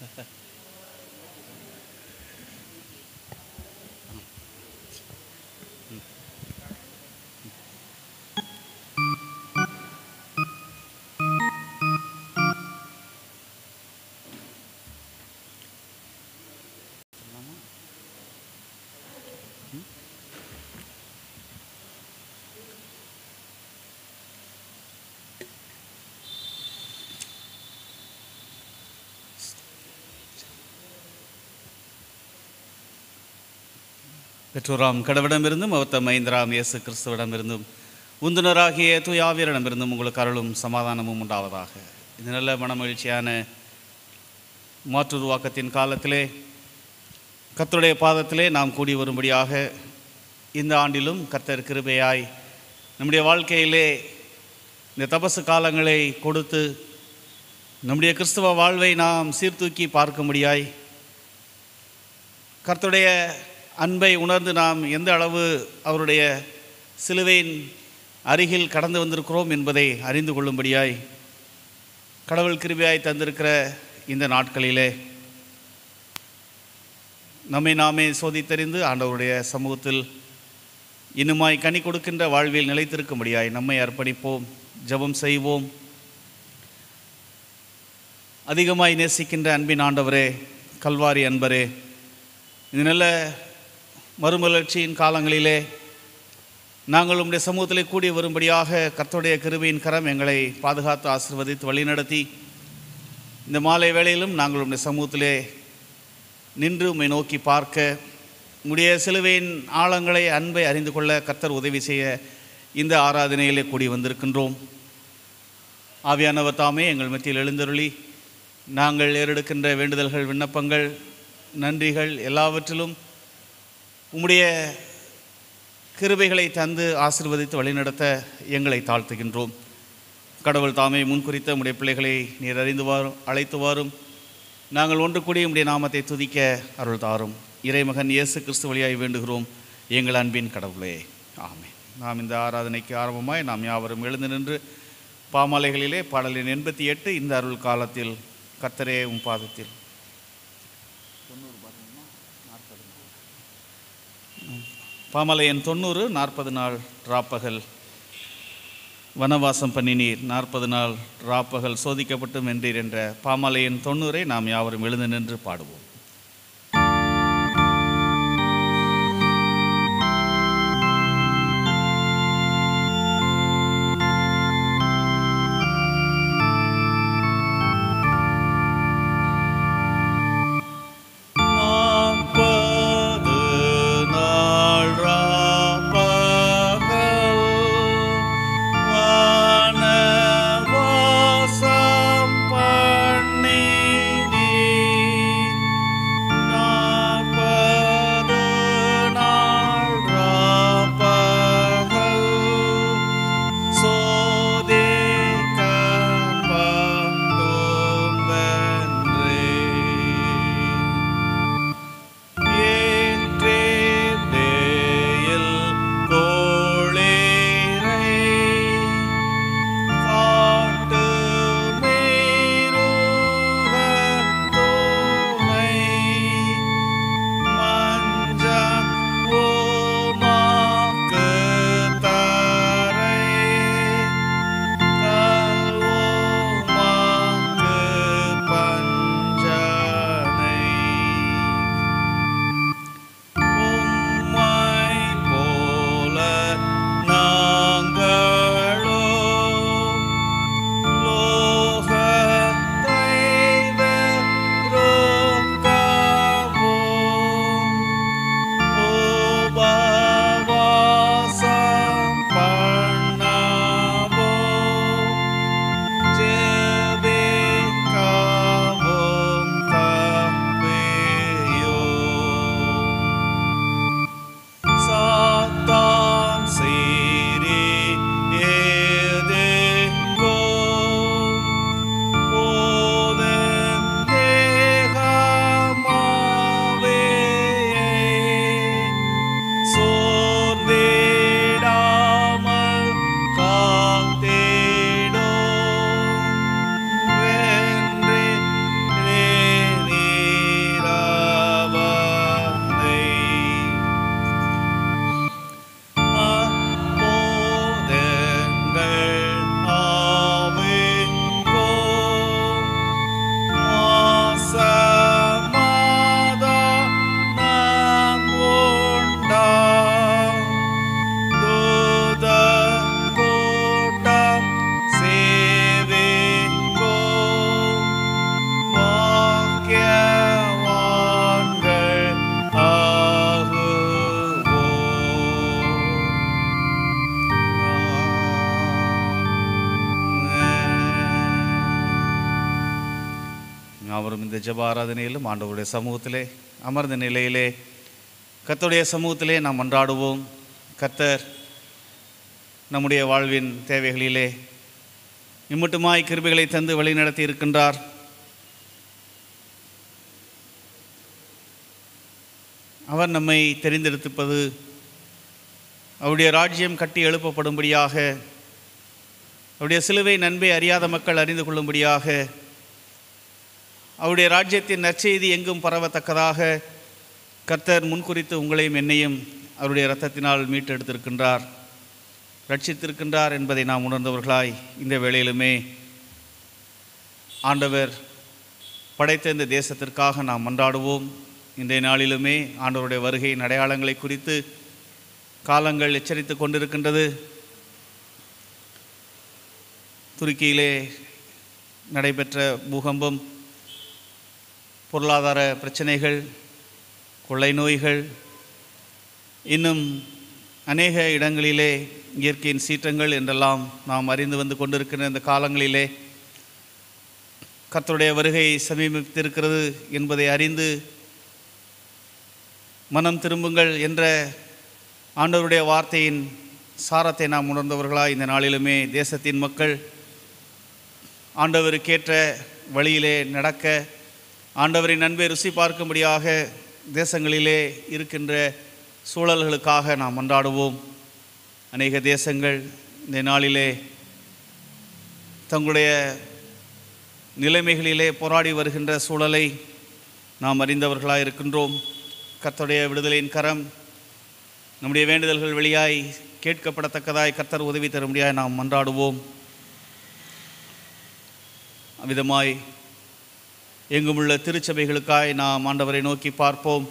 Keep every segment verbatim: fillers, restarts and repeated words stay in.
பெற்றோராம் கடவுளிடமிருந்தும் அவத்தம் ஐந்தராம் இயேசு கிறிஸ்துவிடமிருந்தும் உந்துனராகிய தூயாவியரிடமிருந்தும் உங்களுக்கு அருளும் சமாதானமும் உண்டாவதாக. இந்த நல்ல மனமகிழ்ச்சியான மாற்றுருவாக்கத்தின் காலத்திலே கர்த்தருடைய பாதத்திலே நாம் கூடி வரும்படியாக இந்த ஆண்டிலும் கர்த்தர் கிருபையாய் நம்முடைய வாழ்க்கையிலே இந்த தபசு காலங்களை கொடுத்து நம்முடைய கிறிஸ்தவ வாழ்வை நாம் சீர்தூக்கி பார்க்கும்படியாய் கர்த்தருடைய அன்பை உணர்ந்து நாம் எந்த அளவு அவருடைய சிலுவையின் அருகில் கடந்து வந்திருக்கிறோம் என்பதை அறிந்து கொள்ளும்படியாய் கடவுள் கிருபையாய் தந்திருக்கிற இந்த நாட்களிலே நம்மை நாமே சோதித்தறிந்து ஆண்டவருடைய சமூகத்தில் இன்னுமாய் கனி கொடுக்கின்ற வாழ்வில் நிலைத்திருக்கும்படியாய் நம்மை அர்ப்பணிப்போம், ஜெபம் செய்வோம். அதிகமாய் நேசிக்கின்ற அன்பின் ஆண்டவரே, கல்வாரி அன்பரே, இந்த நல்ல மறுமலர்ச்சியின் காலங்களிலே நாங்கள் உம்முடைய சமூகத்திலே கூடி வரும்படியாக கர்த்தருடைய கிருபையின் கரம் எங்களை பாதுகாத்து ஆசீர்வதித்து வழிநடத்தி இந்த மாலை வேளையிலும் நாங்கள் உம்முடைய சமூகத்திலே நின்று உம்மை நோக்கி பார்க்க உம்முடைய சிலுவையின் ஆழங்களை அன்பை அறிந்து கொள்ள கர்த்தர் உதவி செய்ய இந்த ஆராதனையிலே கூடி வந்திருக்கின்றோம். ஆவியானவர் தாமே எங்கள் மத்தியில் எழுந்தருளி நாங்கள் ஏறெடுக்கின்ற வேண்டுதல்கள், விண்ணப்பங்கள், நன்றிகள் எல்லாவற்றிலும் உம்முடைய கிருபைகளை தந்து ஆசீர்வதித்து வழிநடத்த எங்களை தாழ்த்துகின்றோம். கடவுள் தாமே முன்குறித்த உம்முடைய பிள்ளைகளை நீர் அறிந்து வாரும், அழைத்து வாரும். நாங்கள் ஒன்று கூடி உம்முடைய நாமத்தை துதிக்க அருள் தாரும். இறைமகன் இயேசு கிறிஸ்து வழியாய் வேண்டுகிறோம் எங்கள் அன்பின் கடவுளே, ஆமென். நாம் இந்த ஆராதனைக்கு ஆரம்பமாய் நாம் யாவரும் எழுந்து நின்று பாமாலைகளிலே பாடலின் எண்பத்தி எட்டு இந்த அருள் காலத்தில் கர்த்தரே உம் பாதத்தில் பாமலை எண் தொண்ணூறு நாற்பது நாள் ராப்பகல் வனவாசம் பண்ணினீர், நாற்பது நாள் ராப்பகல் சோதிக்கப்பட்டு வென்றீர் என்ற பாமலை எண் தொண்ணூறை நாம் யாவரும் எழுந்து நின்று பாடுவோம். அவரும் இந்த ஜெப ஆராதனையிலும் ஆண்டவருடைய சமூகத்திலே அமர்ந்த நிலையிலே கர்த்தருடைய சமூகத்திலே நாம் மன்றாடுவோம். கர்த்தர் நம்முடைய வாழ்வின் தேவைகளிலே இம்மட்டுமாய் கிருபைகளை தந்து வழிநடத்தி இருக்கின்றார். அவர் நம்மை தெரிந்தெடுத்திருப்பது அவருடைய ராஜ்யம் கட்டி எழுப்பப்படும்படியாக, அவருடைய சிலுவை நன்மை அறியாத மக்கள் அறிந்து கொள்ளும்படியாக, அவருடைய ராஜ்யத்தின் நற்செய்தி எங்கும் பரவத்தக்கதாக கர்த்தர் முன்குறித்து உங்களையும் என்னையும் அவருடைய இரத்தத்தினால் மீட்டெடுத்திருக்கின்றார், ரட்சித்திருக்கின்றார் என்பதை நாம் உணர்ந்தவர்களாய் இந்த வேளையிலுமே ஆண்டவர் படைத்த இந்த தேசத்திற்காக நாம் மன்றாடுவோம். இன்றைய நாளிலுமே ஆண்டவருடைய வருகையின் அடையாளங்களை குறித்து காலங்கள் எச்சரித்து கொண்டிருக்கின்றது. துருக்கியிலே நடைபெற்ற பூகம்பம், பொருளாதார பிரச்சனைகள், கொள்ளை நோய்கள், இன்னும் அநேக இடங்களிலே இயற்கையின் சீற்றங்கள் என்றெல்லாம் நாம் அறிந்து வந்து கொண்டிருக்கிற இந்த காலங்களிலே கர்த்தருடைய வருகை சமீபித்திருக்கிறது என்பதை அறிந்து மனம் திரும்புங்கள் என்ற ஆண்டவருடைய வார்த்தையின் சாரத்தை நாம் உணர்ந்தவர்களாக இந்த நாளிலுமே தேசத்தின் மக்கள் ஆண்டவருக்கேற்ற வழியிலே நடக்க, ஆண்டவரின் அன்பை ருசி பார்க்கும்படியாக தேசங்களிலே இருக்கின்ற சூழல்களுக்காக நாம் மன்றாடுவோம். அநேக தேசங்கள் இந்த நாளிலே தங்களுடைய நிலைமைகளிலே போராடி வருகின்ற சூழலை நாம் அறிந்தவர்களாக இருக்கின்றோம். கர்த்தருடைய விடுதலையின் கரம் நம்முடைய வேண்டுதல்கள் வெளியாய் கேட்கப்படத்தக்கதாய் கர்த்தர் உதவி தரும்படியாய் நாம் மன்றாடுவோம். அவ்விதமாய் எங்குமுள்ள திருச்சபைகளுக்காய் நாம் ஆண்டவரை நோக்கி பார்ப்போம்.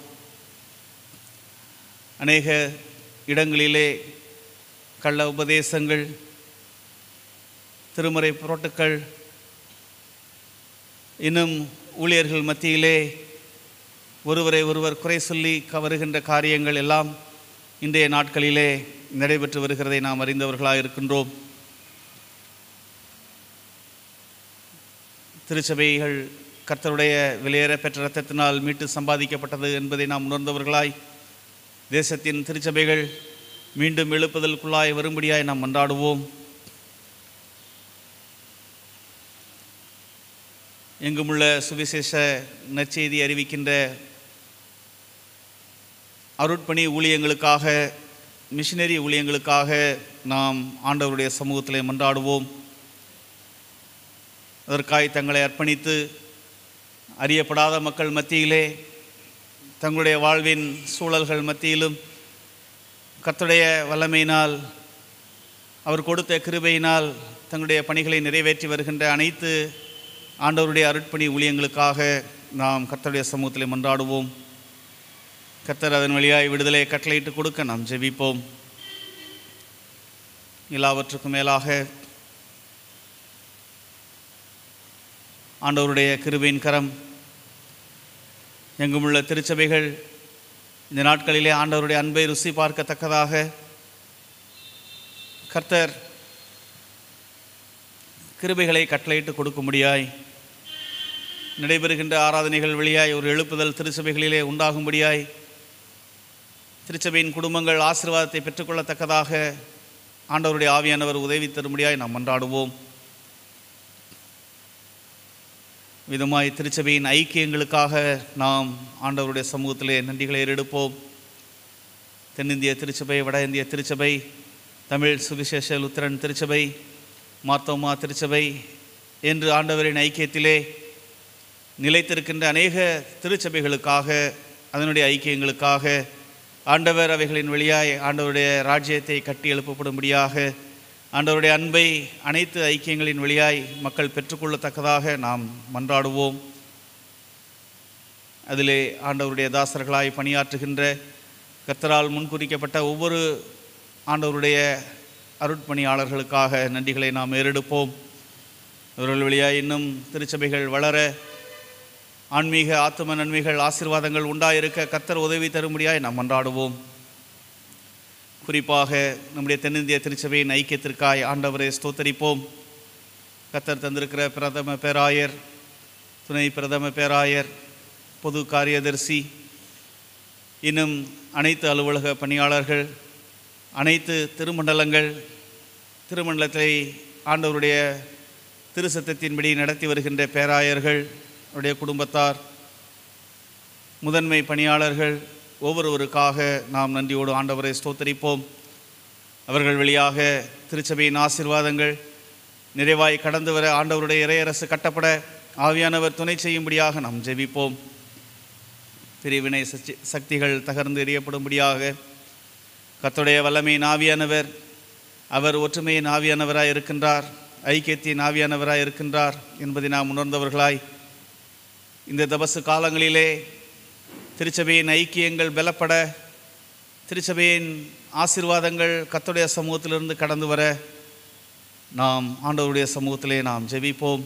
அநேக இடங்களிலே கள்ள உபதேசங்கள், திருமறை புரட்டுக்கள், இன்னும் ஊழியர்கள் மத்தியிலே ஒருவரை ஒருவர் குறை சொல்லி வருகின்ற காரியங்கள் எல்லாம் இன்றைய நாட்களிலே நடைபெற்று வருகிறதை நாம் அறிந்தவர்களாக இருக்கின்றோம். திருச்சபைகள் கர்த்தருடைய விலையேற பெற்ற இரத்தத்தினால் மீட்டு சம்பாதிக்கப்பட்டது என்பதை நாம் உணர்ந்தவர்களாய் தேசத்தின் திருச்சபைகள் மீண்டும் எழுப்புதலுக்குள்ளாய் வரும்படியாய் நாம் மன்றாடுவோம். எங்குமுள்ள சுவிசேஷ நற்செய்தி அறிவிக்கின்ற அருட்பணி ஊழியங்களுக்காக, மிஷினரி ஊழியங்களுக்காக நாம் ஆண்டவருடைய சமூகத்திலே மன்றாடுவோம். அதற்காய் தங்களை அர்ப்பணித்து அறியப்படாத மக்கள் மத்தியிலே, தங்களுடைய வாழ்வின் சூழல்கள் மத்தியிலும் கர்த்தருடைய வல்லமையினால், அவர் கொடுத்த கிருபையினால் தங்களுடைய பணிகளை நிறைவேற்றி வருகின்ற அனைத்து ஆண்டவருடைய அருட்பணி ஊழியங்களுக்காக நாம் கர்த்தருடைய சமூகத்திலே மன்றாடுவோம். கர்த்தர் அதன் வழியாய் விடுதலை கட்டளையிட்டு கொடுக்க நாம் ஜெபிப்போம். எல்லாவற்றுக்கும் மேலாக ஆண்டவருடைய கிருபையின் கரம் எங்குமுள்ள திருச்சபைகள் இந்த நாட்களிலே ஆண்டவருடைய அன்பை ருசி பார்க்கத்தக்கதாக கர்த்தர் கிருபைகளை கட்டளையிட்டு கொடுக்கும்படியாய், நடைபெறுகின்ற ஆராதனைகள் வழியாய் ஒரு எழுப்புதல் திருச்சபைகளிலே உண்டாகும்படியாய், திருச்சபையின் குடும்பங்கள் ஆசீர்வாதத்தை பெற்றுக்கொள்ளத்தக்கதாக ஆண்டவருடைய ஆவியானவர் உதவி தரும்படியாய் நாம் மன்றாடுவோம். விதமாய் திருச்சபையின் ஐக்கியங்களுக்காக நாம் ஆண்டவருடைய சமூகத்திலே நன்றிகளை ஏறெடுப்போம். தென்னிந்திய திருச்சபை, வட இந்திய திருச்சபை, தமிழ் சுவிசேஷ லுத்தரன் திருச்சபை, மார்த்தோமா திருச்சபை என்று ஆண்டவரின் ஐக்கியத்திலே நிலைத்திருக்கின்ற அநேக திருச்சபைகளுக்காக, அதனுடைய ஐக்கியங்களுக்காக ஆண்டவர் அவைகளின் வழியாய் ஆண்டவருடைய ராஜ்யத்தை கட்டி எழுப்பப்படும்படியாக, ஆண்டவருடைய அன்பை அனைத்து ஐக்கியங்களின் வழியாய் மக்கள் பெற்றுக்கொள்ளத்தக்கதாக நாம் மன்றாடுவோம். அதிலே ஆண்டவருடைய தாசர்களாய் பணியாற்றுகின்ற கர்த்தரால் முன்குறிக்கப்பட்ட ஒவ்வொரு ஆண்டவருடைய அருட்பணியாளர்களுக்காக நன்றிகளை நாம் ஏறெடுப்போம். இவர்கள் வழியாய் இன்னும் திருச்சபைகள் வளர, ஆன்மீக ஆத்தும நன்மைகள், ஆசீர்வாதங்கள் உண்டாயிருக்க கர்த்தர் உதவி தரும்படியாய் நாம் மன்றாடுவோம். குறிப்பாக நம்முடைய தென்னிந்திய திருச்சபையின் ஐக்கியத்திற்காய் ஆண்டவரை ஸ்தோத்தரிப்போம். கர்த்தர் தந்திருக்கிற பிரதம பேராயர் துணை பிரதம பேராயர், பொது காரியதர்சி, இன்னும் அனைத்து அலுவலக பணியாளர்கள், அனைத்து திருமண்டலங்கள், திருமண்டலத்தை ஆண்டவருடைய திருச்சட்டத்தின்படி நடத்தி வருகின்ற பேராயர்கள், அவருடைய குடும்பத்தார், முதன்மை பணியாளர்கள் ஒவ்வொருவருக்காக நாம் நன்றியோடு ஆண்டவரை ஸ்தோத்தரிப்போம். அவர்கள் வழியாக திருச்சபையின் ஆசீர்வாதங்கள் நிறைவாய் கடந்து வர ஆண்டவருடைய இறையரசு கட்டப்பட ஆவியானவர் துணை செய்யும்படியாக நாம் ஜெபிப்போம். பிரிவினை சக்திகள் தகர்ந்து எறியப்படும்படியாக கர்த்தருடைய வல்லமையின் ஆவியானவர், அவர் ஒற்றுமையின் ஆவியானவராய் இருக்கின்றார், ஐக்கியத்தின் ஆவியானவராய் இருக்கின்றார் என்பதை நாம் உணர்ந்தவர்களாய் இந்த தபசு காலங்களிலே திருச்சபையின் ஐக்கியங்கள் பலப்பட, திருச்சபையின் ஆசீர்வாதங்கள் கர்த்தருடைய சமூகத்திலிருந்து கடந்து வர நாம் ஆண்டவருடைய சமூகத்திலே நாம் ஜெபிப்போம்.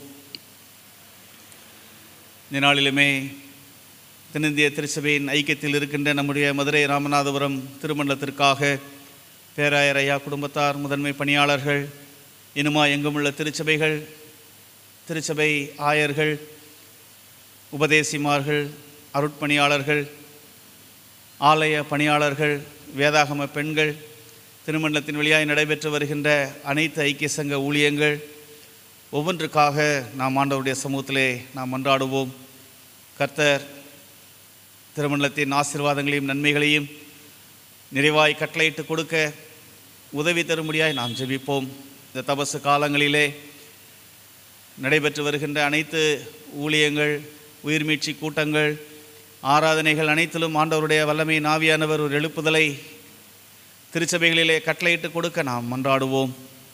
இந்த நாளிலுமே தென்னிந்திய திருச்சபையின் ஐக்கியத்தில் இருக்கின்ற நம்முடைய மதுரை ராமநாதபுரம் திருமண்டலத்திற்காக பேராயர் ஐயா குடும்பத்தார், முதன்மை பணியாளர்கள், இனுமா எங்குமுள்ள திருச்சபைகள், திருச்சபை ஆயர்கள், உபதேசிமார்கள், அருட்பணியாளர்கள், ஆலய பணியாளர்கள், வேதாகம பெண்கள், திருமண்டலத்தின் வழியாய் நடைபெற்று வருகின்ற அனைத்து ஐக்கிய சங்க ஊழியங்கள் ஒவ்வொன்றுக்காக நாம் ஆண்டவருடைய சமூகத்திலே நாம் மன்றாடுவோம். கர்த்தர் திருமண்டலத்தின் ஆசீர்வாதங்களையும் நன்மைகளையும் நிறைவாய் கட்டளையிட்டு கொடுக்க உதவி தரும்படியாய் நாம் ஜெபிப்போம். இந்த தபசு காலங்களிலே நடைபெற்று வருகின்ற அனைத்து ஊழியங்கள், உயிர்மீட்சி கூட்டங்கள், ஆராதனைகள் அனைத்திலும் ஆண்டவருடைய வல்லமையின் ஆவியானவர் ஒரு எழுப்புதலை திருச்சபைகளிலே கட்டளையிட்டு கொடுக்க நாம் மன்றாடுவோம்.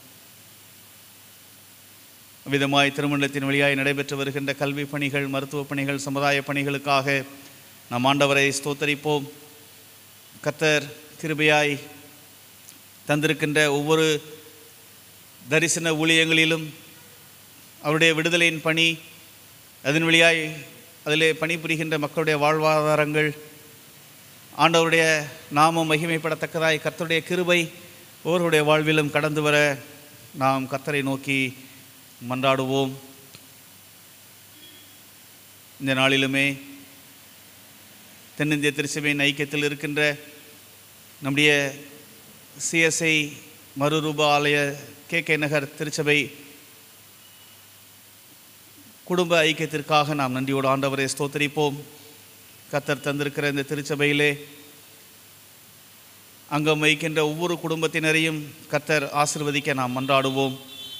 விதமாய் திருமண்டலத்தின் வழியாய் நடைபெற்று வருகின்ற கல்வி பணிகள், மருத்துவ பணிகள், சமுதாய பணிகளுக்காக நாம் ஆண்டவரை ஸ்தோத்தரிப்போம். கர்த்தர் கிருபையாய் தந்திருக்கின்ற ஒவ்வொரு தரிசன ஊழியங்களிலும் அவருடைய விடுதலையின் பணி, அதன் வழியாய் அதிலே பணிபுரிகின்ற மக்களுடைய வாழ்வாதாரங்கள், ஆண்டவருடைய நாமம் மகிமைப்படத்தக்கதாய் கர்த்தருடைய கிருபை ஒவ்வொருடைய வாழ்விலும் கடந்து வர நாம் கர்த்தரை நோக்கி மன்றாடுவோம். இந்த நாளிலுமே தென்னிந்திய திருச்சபையின் ஐக்கியத்தில் இருக்கின்ற நம்முடைய சிஎஸ்ஐ மறுரூப ஆலய கே கே நகர் திருச்சபை குடும்ப ஐக்கியத்திற்காக நாம் நன்றியோடு ஆண்டவரை ஸ்தோத்தரிப்போம். கர்த்தர் தந்திருக்கிற இந்த திருச்சபையிலே அங்கம் வைக்கின்ற ஒவ்வொரு குடும்பத்தினரையும் கர்த்தர் ஆசீர்வதிக்க நாம் மன்றாடுவோம்.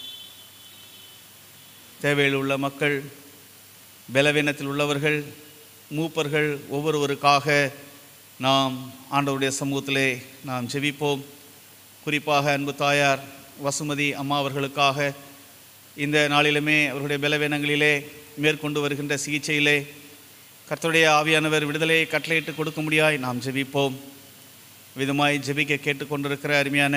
தேவையில் உள்ள மக்கள், பலவீனத்தில் உள்ளவர்கள், மூப்பர்கள் ஒவ்வொருவருக்காக நாம் ஆண்டவருடைய சமூகத்திலே நாம் ஜெபிப்போம். குறிப்பாக அன்பு தாயார் வசுமதி அம்மா அவர்களுக்காக இந்த நாளிலுமே அவர்களுடைய பலவீனங்களிலே மேற்கொண்டு வருகின்ற சிகிச்சையிலே கர்த்தருடைய ஆவியானவர் விடுதலையை கட்டளையிட்டு கொடுக்க முடியாய் நாம் ஜெபிப்போம். விதமாய் ஜெபிக்க கேட்டுக்கொண்டிருக்கிற அருமையான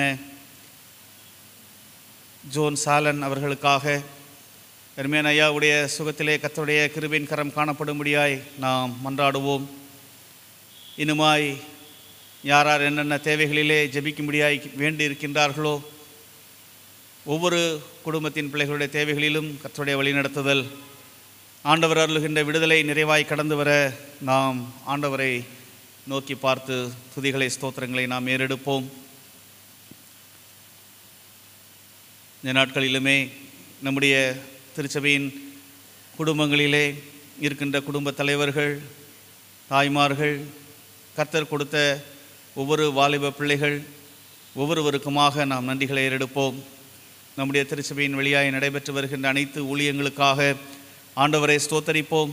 ஜோன் சாலன் அவர்களுக்காக அருமையான ஐயாவுடைய சுகத்திலே கர்த்தருடைய கிருபையின் கரம் காணப்படும்படியாய் நாம் மன்றாடுவோம். இன்னுமாய் யார் யார் என்னென்ன தேவைகளிலே ஜெபிக்கும்படியாய் வேண்டி இருக்கின்றார்களோ ஒவ்வொரு குடும்பத்தின் பிள்ளைகளுடைய தேவைகளிலும் கர்த்தருடைய வழிநடத்துதல், ஆண்டவர் அருளுகின்ற விடுதலை நிறைவாய் கடந்து வர நாம் ஆண்டவரை நோக்கி பார்த்து துதிகளை ஸ்தோத்திரங்களை நாம் ஏறெடுப்போம். இந்த நாட்களிலுமே நம்முடைய திருச்சபையின் குடும்பங்களிலே இருக்கின்ற குடும்ப தலைவர்கள், தாய்மார்கள், கர்த்தர் கொடுத்த ஒவ்வொரு வாலிப பிள்ளைகள் ஒவ்வொருவருக்குமாக நாம் நன்றிகளை ஏறெடுப்போம். நம்முடைய திருச்சபையின் வழியாய் நடைபெற்று வருகின்ற அனைத்து ஊழியங்களுக்காக ஆண்டவரை ஸ்தோத்தரிப்போம்.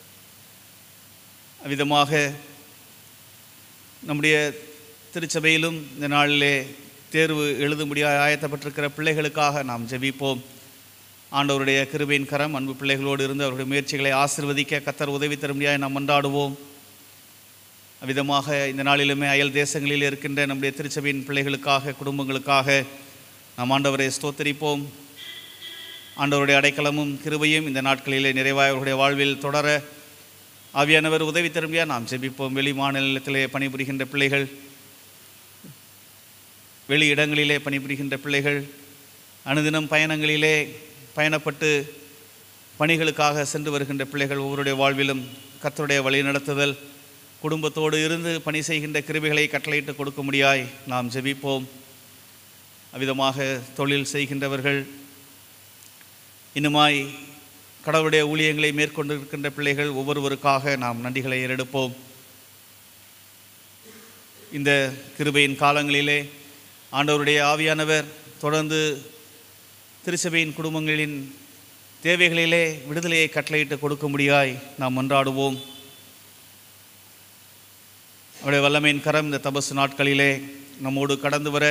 விதமாக நம்முடைய திருச்சபையிலும் இந்த நாளிலே தேர்வு எழுதும்படியாக ஆயத்தப்பட்டிருக்கிற பிள்ளைகளுக்காக நாம் ஜெபிப்போம். ஆண்டவருடைய கிருபையின் கரம் அன்பு பிள்ளைகளோடு இருந்து அவருடைய முயற்சிகளை ஆசீர்வதிக்க கர்த்தர் உதவி தரும்படியாக நாம் மன்றாடுவோம். விதமாக இந்த நாளிலுமே அயல் தேசங்களில் இருக்கின்ற நம்முடைய திருச்சபையின் பிள்ளைகளுக்காக, குடும்பங்களுக்காக நாம் ஆண்டவரை ஸ்தோத்தரிப்போம். ஆண்டவருடைய அடைக்கலமும் கிருபையும் இந்த நாட்களிலே நிறைவாய் அவருடைய வாழ்வில் தொடர ஆவியானவர் உதவி தரும்படியாக நாம் ஜெபிப்போம். வெளி மாநிலத்திலே பணிபுரிகின்ற பிள்ளைகள், வெளி இடங்களிலே பணிபுரிகின்ற பிள்ளைகள், அனுதினம் பயணங்களிலே பயணப்பட்டு பணிகளுக்காக சென்று வருகின்ற பிள்ளைகள் ஒவ்வொருடைய வாழ்விலும் கர்த்தருடைய வழி நடத்துதல், குடும்பத்தோடு இருந்து பணி செய்கின்ற கிருபைகளை கட்டளையிட்டு கொடுக்க முடியாய் நாம் ஜெபிப்போம். அவ்விதமாக தொழில் செய்கின்றவர்கள், இன்னுமாய் கடவுளுடைய ஊழியங்களை மேற்கொண்டிருக்கின்ற பிள்ளைகள் ஒவ்வொருவருக்காக நாம் நன்றிகளை ஏறெடுப்போம். இந்த கிருபையின் காலங்களிலே ஆண்டவருடைய ஆவியானவர் தொடர்ந்து திருச்சபையின் குடும்பங்களின் தேவைகளிலே விடுதலையை கட்டளையிட்டு கொடுக்க முடியாய் நாம் மன்றாடுவோம். அவருடைய வல்லமையின் கரம் இந்த தபசு நாட்களிலே நம்மோடு கடந்து வர,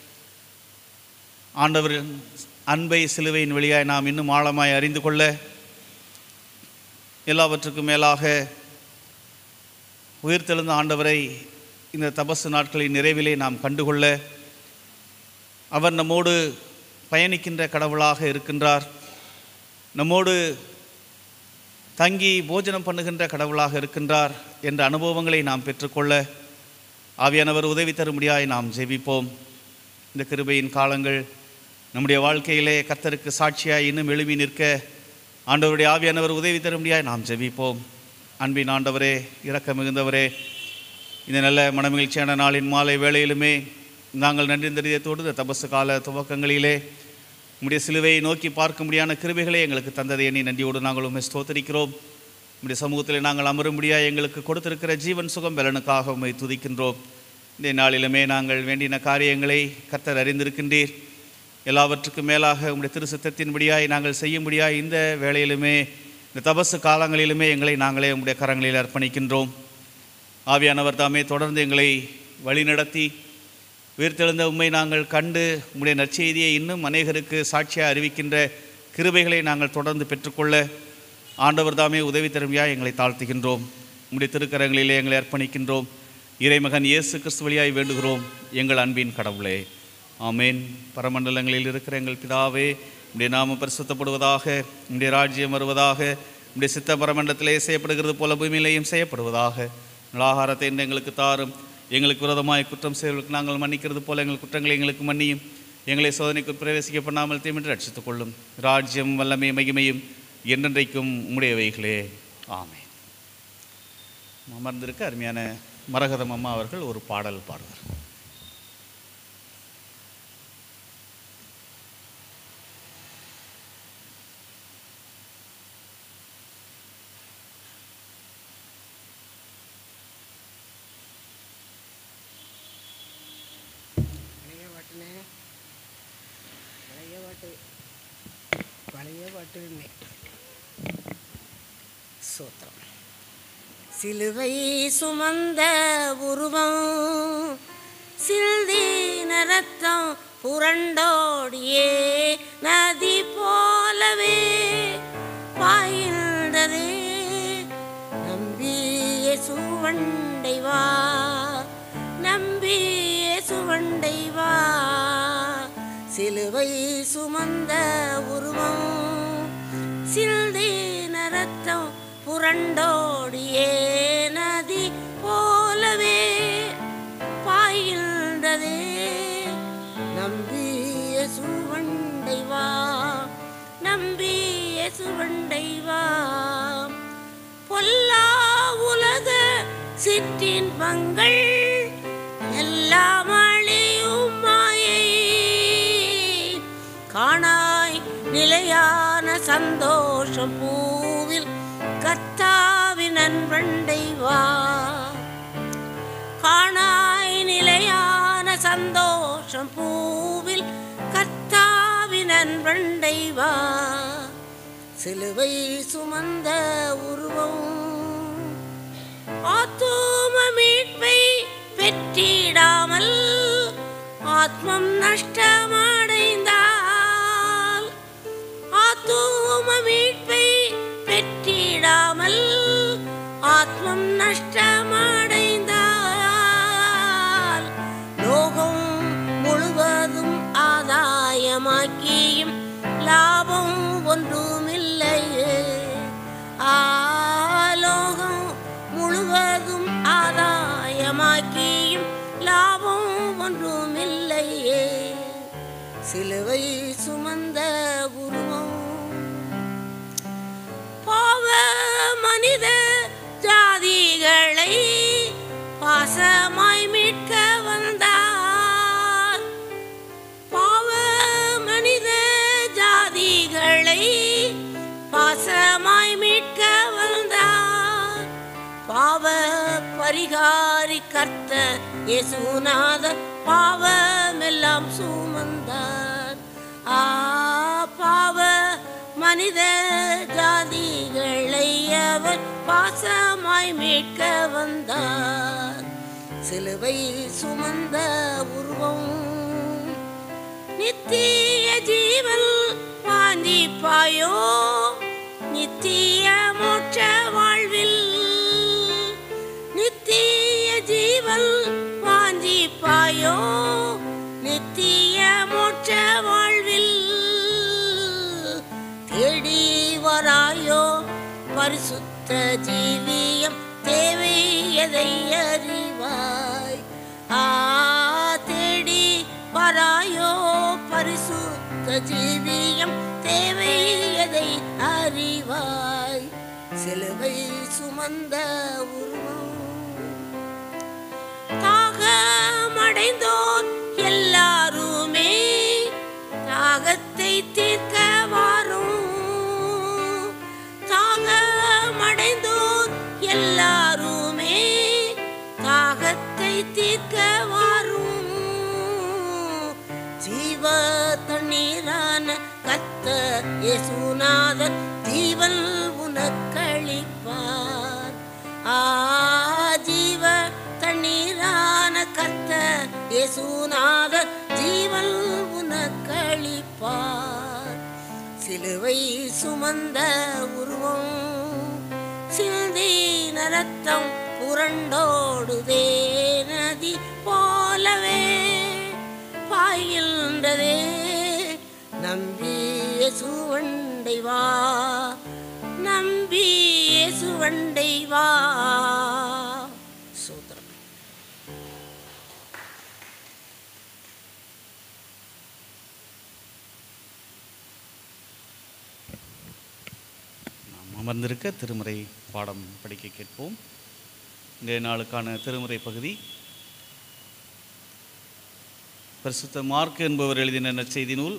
ஆண்டவரின் அன்பை சிலுவையின் வழியாய் நாம் இன்னும் ஆழமாய் அறிந்து கொள்ள, எல்லாவற்றுக்கும் மேலாக உயிர்த்தெழுந்த ஆண்டவரை இந்த தபசு நாட்களின் நிறைவிலே நாம் கண்டுகொள்ள, அவர் நம்மோடு பயணிக்கின்ற கடவுளாக இருக்கின்றார், நம்மோடு தங்கி போஜனம் பண்ணுகின்ற கடவுளாக இருக்கின்றார் என்ற அனுபவங்களை நாம் பெற்றுக்கொள்ள ஆவியானவர் உதவி தரும்படியாய் நாம் ஜெபிப்போம். இந்த கிருபையின் காலங்கள் நம்முடைய வாழ்க்கையிலே கர்த்தருக்கு சாட்சியாய் இன்னும் எழுப்பி நிற்க ஆண்டவருடைய ஆவியானவர் உதவி தரும்படியாய் நாம் ஜெபிப்போம். அன்பின் ஆண்டவரே, இரக்க மிகுந்தவரே, இந்த நல்ல மனமகிழ்ச்சியான நாளின் மாலை வேளையிலுமே நாங்கள் நன்றி தெரியத்தோடு இந்த தபசு கால துவக்கங்களிலே உம்முடைய சிலுவையை நோக்கி பார்க்க முடியாத கிருபைகளை எங்களுக்கு தந்ததை எண்ணி நன்றியோடு நாங்கள் உண்மை ஸ்தோத்தரிக்கிறோம். உம்முடைய சமூகத்தில் நாங்கள் அமரும்படியாக எங்களுக்கு கொடுத்திருக்கிற ஜீவன் சுகம் பலனுக்காக உண்மை துதிக்கின்றோம். இந்த நாளிலுமே நாங்கள் வேண்டின காரியங்களை கர்த்தர் அறிந்திருக்கின்றீர். எல்லாவற்றுக்கும் மேலாக உம்முடைய திரு சித்தத்தின்படியாய் நாங்கள் செய்யும்படியாய் இந்த வேளையிலுமே இந்த தபசு காலங்களிலுமே எங்களை நாங்களே உம்முடைய கரங்களில் அர்ப்பணிக்கின்றோம். ஆவியானவர் தாமே தொடர்ந்து எங்களை வழிநடத்தி உயிர்த்தெழுந்த உண்மை நாங்கள் கண்டு உம்முடைய நற்செய்தியை இன்னும் அநேகருக்கு சாட்சியாக அறிவிக்கின்ற கிருபைகளை நாங்கள் தொடர்ந்து பெற்றுக்கொள்ள ஆண்டவர் தாமே உதவி தருமையாக எங்களை தாழ்த்துகின்றோம். உம்முடைய திருக்கரங்களிலே எங்களை அர்ப்பணிக்கின்றோம். இறைமகன் இயேசு கிறிஸ்து வழியாய் வேண்டுகிறோம் எங்கள் அன்பின் கடவுளே, ஆமேன். பரமண்டலங்களில் இருக்கிற எங்கள் பிதாவே, உம்முடைய நாமம் பரிசுத்தப்படுவதாக, உம்முடைய ராஜ்யம் வருவதாக, உம்முடைய சித்த பரமண்டலத்திலே செய்யப்படுகிறது போல பூமியிலேயும் செய்யப்படுவதாக. ஆகாரத்தை இன்று எங்களுக்கு தாரும். எங்களுக்கு விரோதமாய் குற்றம் செய்வதற்கு நாங்கள் மன்னிக்கிறது போல எங்கள் குற்றங்களை எங்களுக்கு மன்னியும். எங்களை சோதனைக்கு பிரவேசிக்க பண்ணாமல் தீமின்றி ரட்சித்துக் கொள்ளும். ராஜ்யம் வல்லமை மகிமையும் என்றென்றைக்கும் உம்முடையவைகளே, ஆமென். அமர்ந்திருக்க அருமையான மரகதம் அம்மா அவர்கள் ஒரு பாடல் பாடுவார். சிலுவை சுமந்த உருவம், சில்தீன ரத்தம் புரண்டோடியே நதி போலவே பாய்ந்ததே. நம்பிய சுவண்டை வா, நம்பிய சுவண்டை வா. சிலுவை சுமந்த உருவம், சில்தீன ரத்தம் புரண்டோடியே நதி போலவே பாய்ந்ததே. நம்பிய சுவண்டை வா, நம்பிய சுவண்டை வா. பொல்லா உலக சிற்றின்பங்கள் எல்லாம் அழியும் மாயை, காணாய் நிலையான சந்தோஷம் பூவில் கர்த்தாவின் அன்பண்டை வா. காணாய் நிலையான சந்தோஷம் பூவில் கர்த்தாவின் அன்பண்டை வா. சிலுவை சுமந்த உருவம், ஆத்தும மீட்பை பெற்றிடாமல் ஆத்மம் நஷ்டமடைந்தால், ஆத்தும மீட்பை பெற்றிடாமல் ஆத்மம் நஷ்டமடைந்தால், லோகம் முழுவதும் ஆதாயமாக்கியும் லாபம் ஒன்றுமில்லையே. ஆலோகம் முழுவதும் ஆதாயமாக்கியும் லாபம் ஒன்றுமில்லையே. சிலுவை சுமந்த உருவம், மனித ஜாதிகளை பாசமாய் மீட்க வந்தார். பாவ மனித ஜாதிகளை பாசமாய் மீட்க வந்தார். பாவ பரிகாரி கர்த்தர் இயேசுநாதர் பாவமெல்லாம் சுமந்தார். ஆ பாவ மனித ஜாதிகளை அவர் பாசமாய் மீட்க வந்தார். சிலுவை சுமந்த உருவம் நித்திய ஜீவன் வாஞ்சிப்பாயோ, நித்திய மோட்ச வாழ்வில் நித்திய ஜீவன் வாஞ்சிப்பாயோ, நித்திய மோட்ச வாழ்வில் தேடி வராயோ பரிசுத்த ஜீவியம் தேவை எதை அறிவாய். ஆ தேடி வராயோ பரிசுத்த ஜீவியம் தேவை எதை அறிவாய். சிலுவை சுமந்த உருவம் தாகமடைந்தோர் எல்லாருமே தாகத்தை தீர்க்க வாரும். தாகமடைந்தோர் எல்லாருமே தாகத்தை தீர்க்க வாரும். ஜீவ தண்ணீரான கர்த்தர் இயேசுநாதர் ஜீவன் உனக்களிப்பார். ஆ ஜீவ தண்ணீரான கர்த்தர் இயேசுநாதர் ஜீவன் உனக்களிப்பார். சிலுவை சுமந்த உருவம் சிந்தின ரத்தம் புரண்டோடுதே நதி போலவே பாய்கின்றதே. நம்பிய சுவண்டை வா, நம்பிய சுவண்டை வா. சூத்திரம். நாம் அமர்ந்திருக்க திருமுறை பாடம் படிக்க கேட்போம். இன்றைய நாளுக்கான திருமுறை பகுதி பரிசுத்த மார்க் என்பவர் எழுதின நற்செய்தி நூல்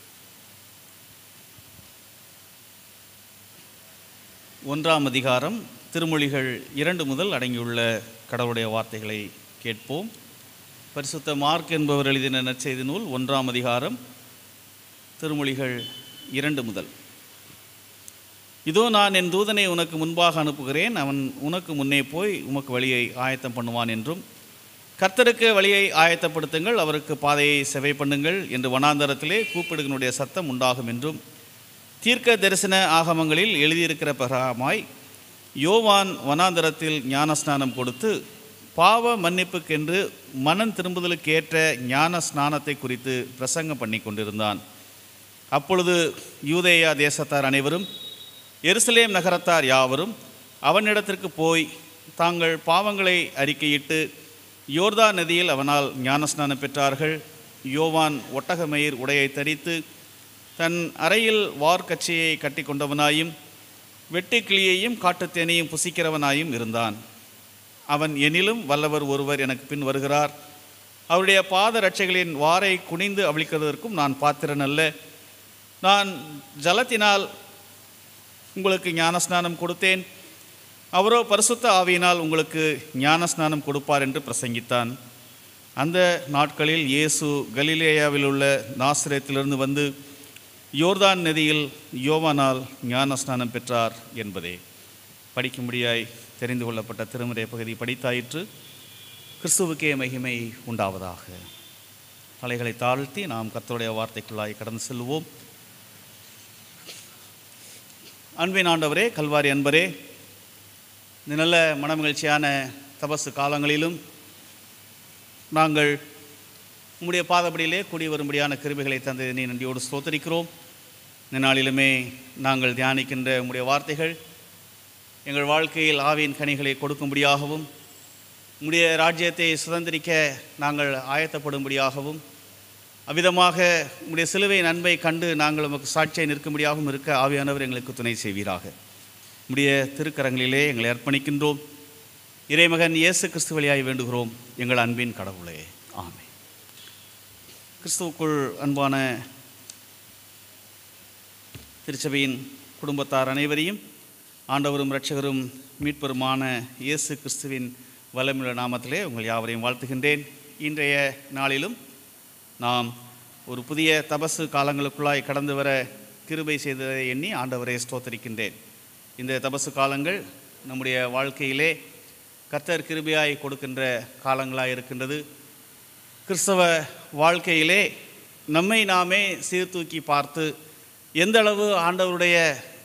ஒன்றாம் அதிகாரம் திருமொழிகள் இரண்டு முதல் அடங்கியுள்ள கடவுளுடைய வார்த்தைகளை கேட்போம். பரிசுத்த மார்க் என்பவர் எழுதின நற்செய்தி நூல் ஒன்றாம் அதிகாரம் திருமொழிகள் இரண்டு முதல். இதோ நான் என் தூதனை உனக்கு முன்பாக அனுப்புகிறேன், அவன் உனக்கு முன்னே போய் உமக்கு வழியை ஆயத்தம் பண்ணுவான் என்றும், கர்த்தருக்கு வழியை ஆயத்தப்படுத்துங்கள், அவருக்கு பாதையை செவை பண்ணுங்கள் என்று வனாந்தரத்திலே கூப்பிடுகளுடைய சத்தம் உண்டாகும் என்றும், தீர்க்க தரிசன ஆகமங்களில் எழுதியிருக்கிற பிரகாரமாய் யோவான் வனாந்தரத்தில் ஞானஸ்நானம் கொடுத்து பாவ மன்னிப்புக்கென்று மனம் திரும்புதலுக்கேற்ற ஞான ஸ்நானத்தை குறித்து பிரசங்கம் பண்ணி கொண்டிருந்தான். அப்பொழுது யூதேயா தேசத்தார் அனைவரும் எருசலேம் நகரத்தார் யாவரும் அவனிடத்திற்கு போய் தாங்கள் பாவங்களை அறிக்கையிட்டு யோர்தா நதியில் அவனால் ஞானஸ்நானம் பெற்றார்கள். யோவான் ஒட்டகமயிர் உடையை தரித்து தன் அறையில் வார்க்கச்சையை கட்டி கொண்டவனாயும் வெட்டுக்கிளியையும் காட்டுத்தேனையும் புசிக்கிறவனாயும் இருந்தான். அவன் எனிலும் வல்லவர் ஒருவர் எனக்கு பின் வருகிறார், அவருடைய பாத ரட்சைகளின் வாரை குனிந்து அவிழ்க்கிறதற்கும் நான் பாத்திரன் அல்ல. நான் ஜலத்தினால் உங்களுக்கு ஞானஸ்நானம் கொடுத்தேன், அவரோ பரிசுத்த ஆவியினால் உங்களுக்கு ஞானஸ்நானம் கொடுப்பார் என்று பிரசங்கித்தான். அந்த நாட்களில் இயேசு கலிலேயாவில் உள்ள நாசரேத்திலிருந்து வந்து யோர்தான் நதியில் யோவானால் ஞானஸ்நானம் பெற்றார் என்பதே. படிக்கும்படியாய் தெரிந்து கொள்ளப்பட்ட திருமுறை பகுதி படித்தாயிற்று. கிறிஸ்துவுக்கே மகிமை உண்டாவதாக. தலைகளை தாழ்த்தி நாம் கர்த்தருடைய வார்த்தைக்குள்ளாய் கடந்து செல்வோம். அன்பின் ஆண்டவரே, கல்வாரி அன்பரே, இந்த நல்ல மனமகிழ்ச்சியான தபசு காலங்களிலும் நாங்கள் உம்முடைய பாதப்படியிலே கூடி வரும்படியான கிருபைகளை தந்ததினை நன்றியோடு ஸ்தோத்தரிக்கிறோம். இந்த நாளிலுமே நாங்கள் தியானிக்கின்ற உம்முடைய வார்த்தைகள் எங்கள் வாழ்க்கையில் ஆவியின் கனிகளை கொடுக்கும்படியாகவும், உம்முடைய ராஜ்யத்தை சுதந்திரிக்க நாங்கள் ஆயத்தப்படும்படியாகவும், அவ்விதமாக உம்முடைய சிலுவையின் அன்பை கண்டு நாங்கள் உமக்கு சாட்சியை நிற்கும்படியாகவும் இருக்க ஆவியானவர் எங்களுக்கு துணை செய்வீராக. உம்முடைய திருக்கரங்களிலே எங்களை அர்ப்பணிக்கின்றோம். இறைமகன் இயேசு கிறிஸ்து வழியாய் வேண்டுகிறோம் எங்கள் அன்பின் கடவுளே, ஆமென். கிறிஸ்துவுக்குள் அன்பான திருச்சபையின் குடும்பத்தார் அனைவரையும் ஆண்டவரும் இரட்சகரும் மீட்பெருமான இயேசு கிறிஸ்துவின் வல்லமையுள்ள நாமத்திலே உங்கள் யாவரையும் வாழ்த்துகின்றேன். இன்றைய நாளிலும் நாம் ஒரு புதிய தபசு காலங்களுக்குள்ளாய் கடந்து வர கிருபை செய்ததை எண்ணி ஆண்டவரை ஸ்தோத்தரிக்கின்றேன். இந்த தபசு காலங்கள் நம்முடைய வாழ்க்கையிலே கர்த்தர் கிருபையாய் கொடுக்கின்ற காலங்களாக இருக்கின்றது. கிறிஸ்தவ வாழ்க்கையிலே நம்மை நாமே சீர்தூக்கி பார்த்து எந்த அளவு ஆண்டவருடைய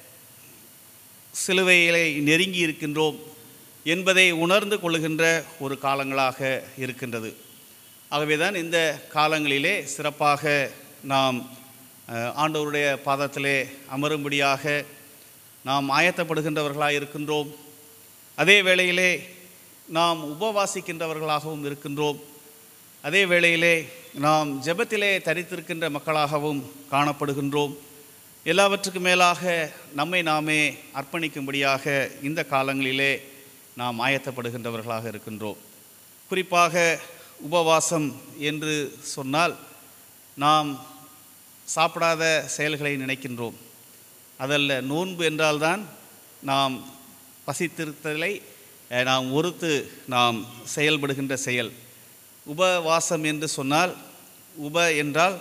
சிலுவையிலே நெருங்கி இருக்கின்றோம் என்பதை உணர்ந்து கொள்ளுகின்ற ஒரு காலங்களாக இருக்கின்றது. ஆகவே தான் இந்த காலங்களிலே சிறப்பாக நாம் ஆண்டவருடைய பாதத்திலே அமரும்படியாக நாம் ஆயத்தப்படுகின்றவர்களாக இருக்கின்றோம். அதே வேளையிலே நாம் உபவாசிக்கின்றவர்களாகவும் இருக்கின்றோம். அதே வேளையிலே நாம் ஜெபத்திலே தரித்திருக்கின்ற மக்களாகவும் காணப்படுகின்றோம். எல்லாவற்றுக்கு மேலாக நம்மை நாமே அர்ப்பணிக்கும்படியாக இந்த காலங்களிலே நாம் ஆயத்தப்படுகின்றவர்களாக இருக்கின்றோம். குறிப்பாக உபவாசம் என்று சொன்னால் நாம் சாப்பிடாத செயல்களை நினைக்கின்றோம். அதல்ல, நோன்பு என்றால்தான் நாம் பசித்திருத்தலை நாம் ஒருத்து நாம் செயல்படுகின்ற செயல். உபவாசம் என்று சொன்னால் உப என்றால்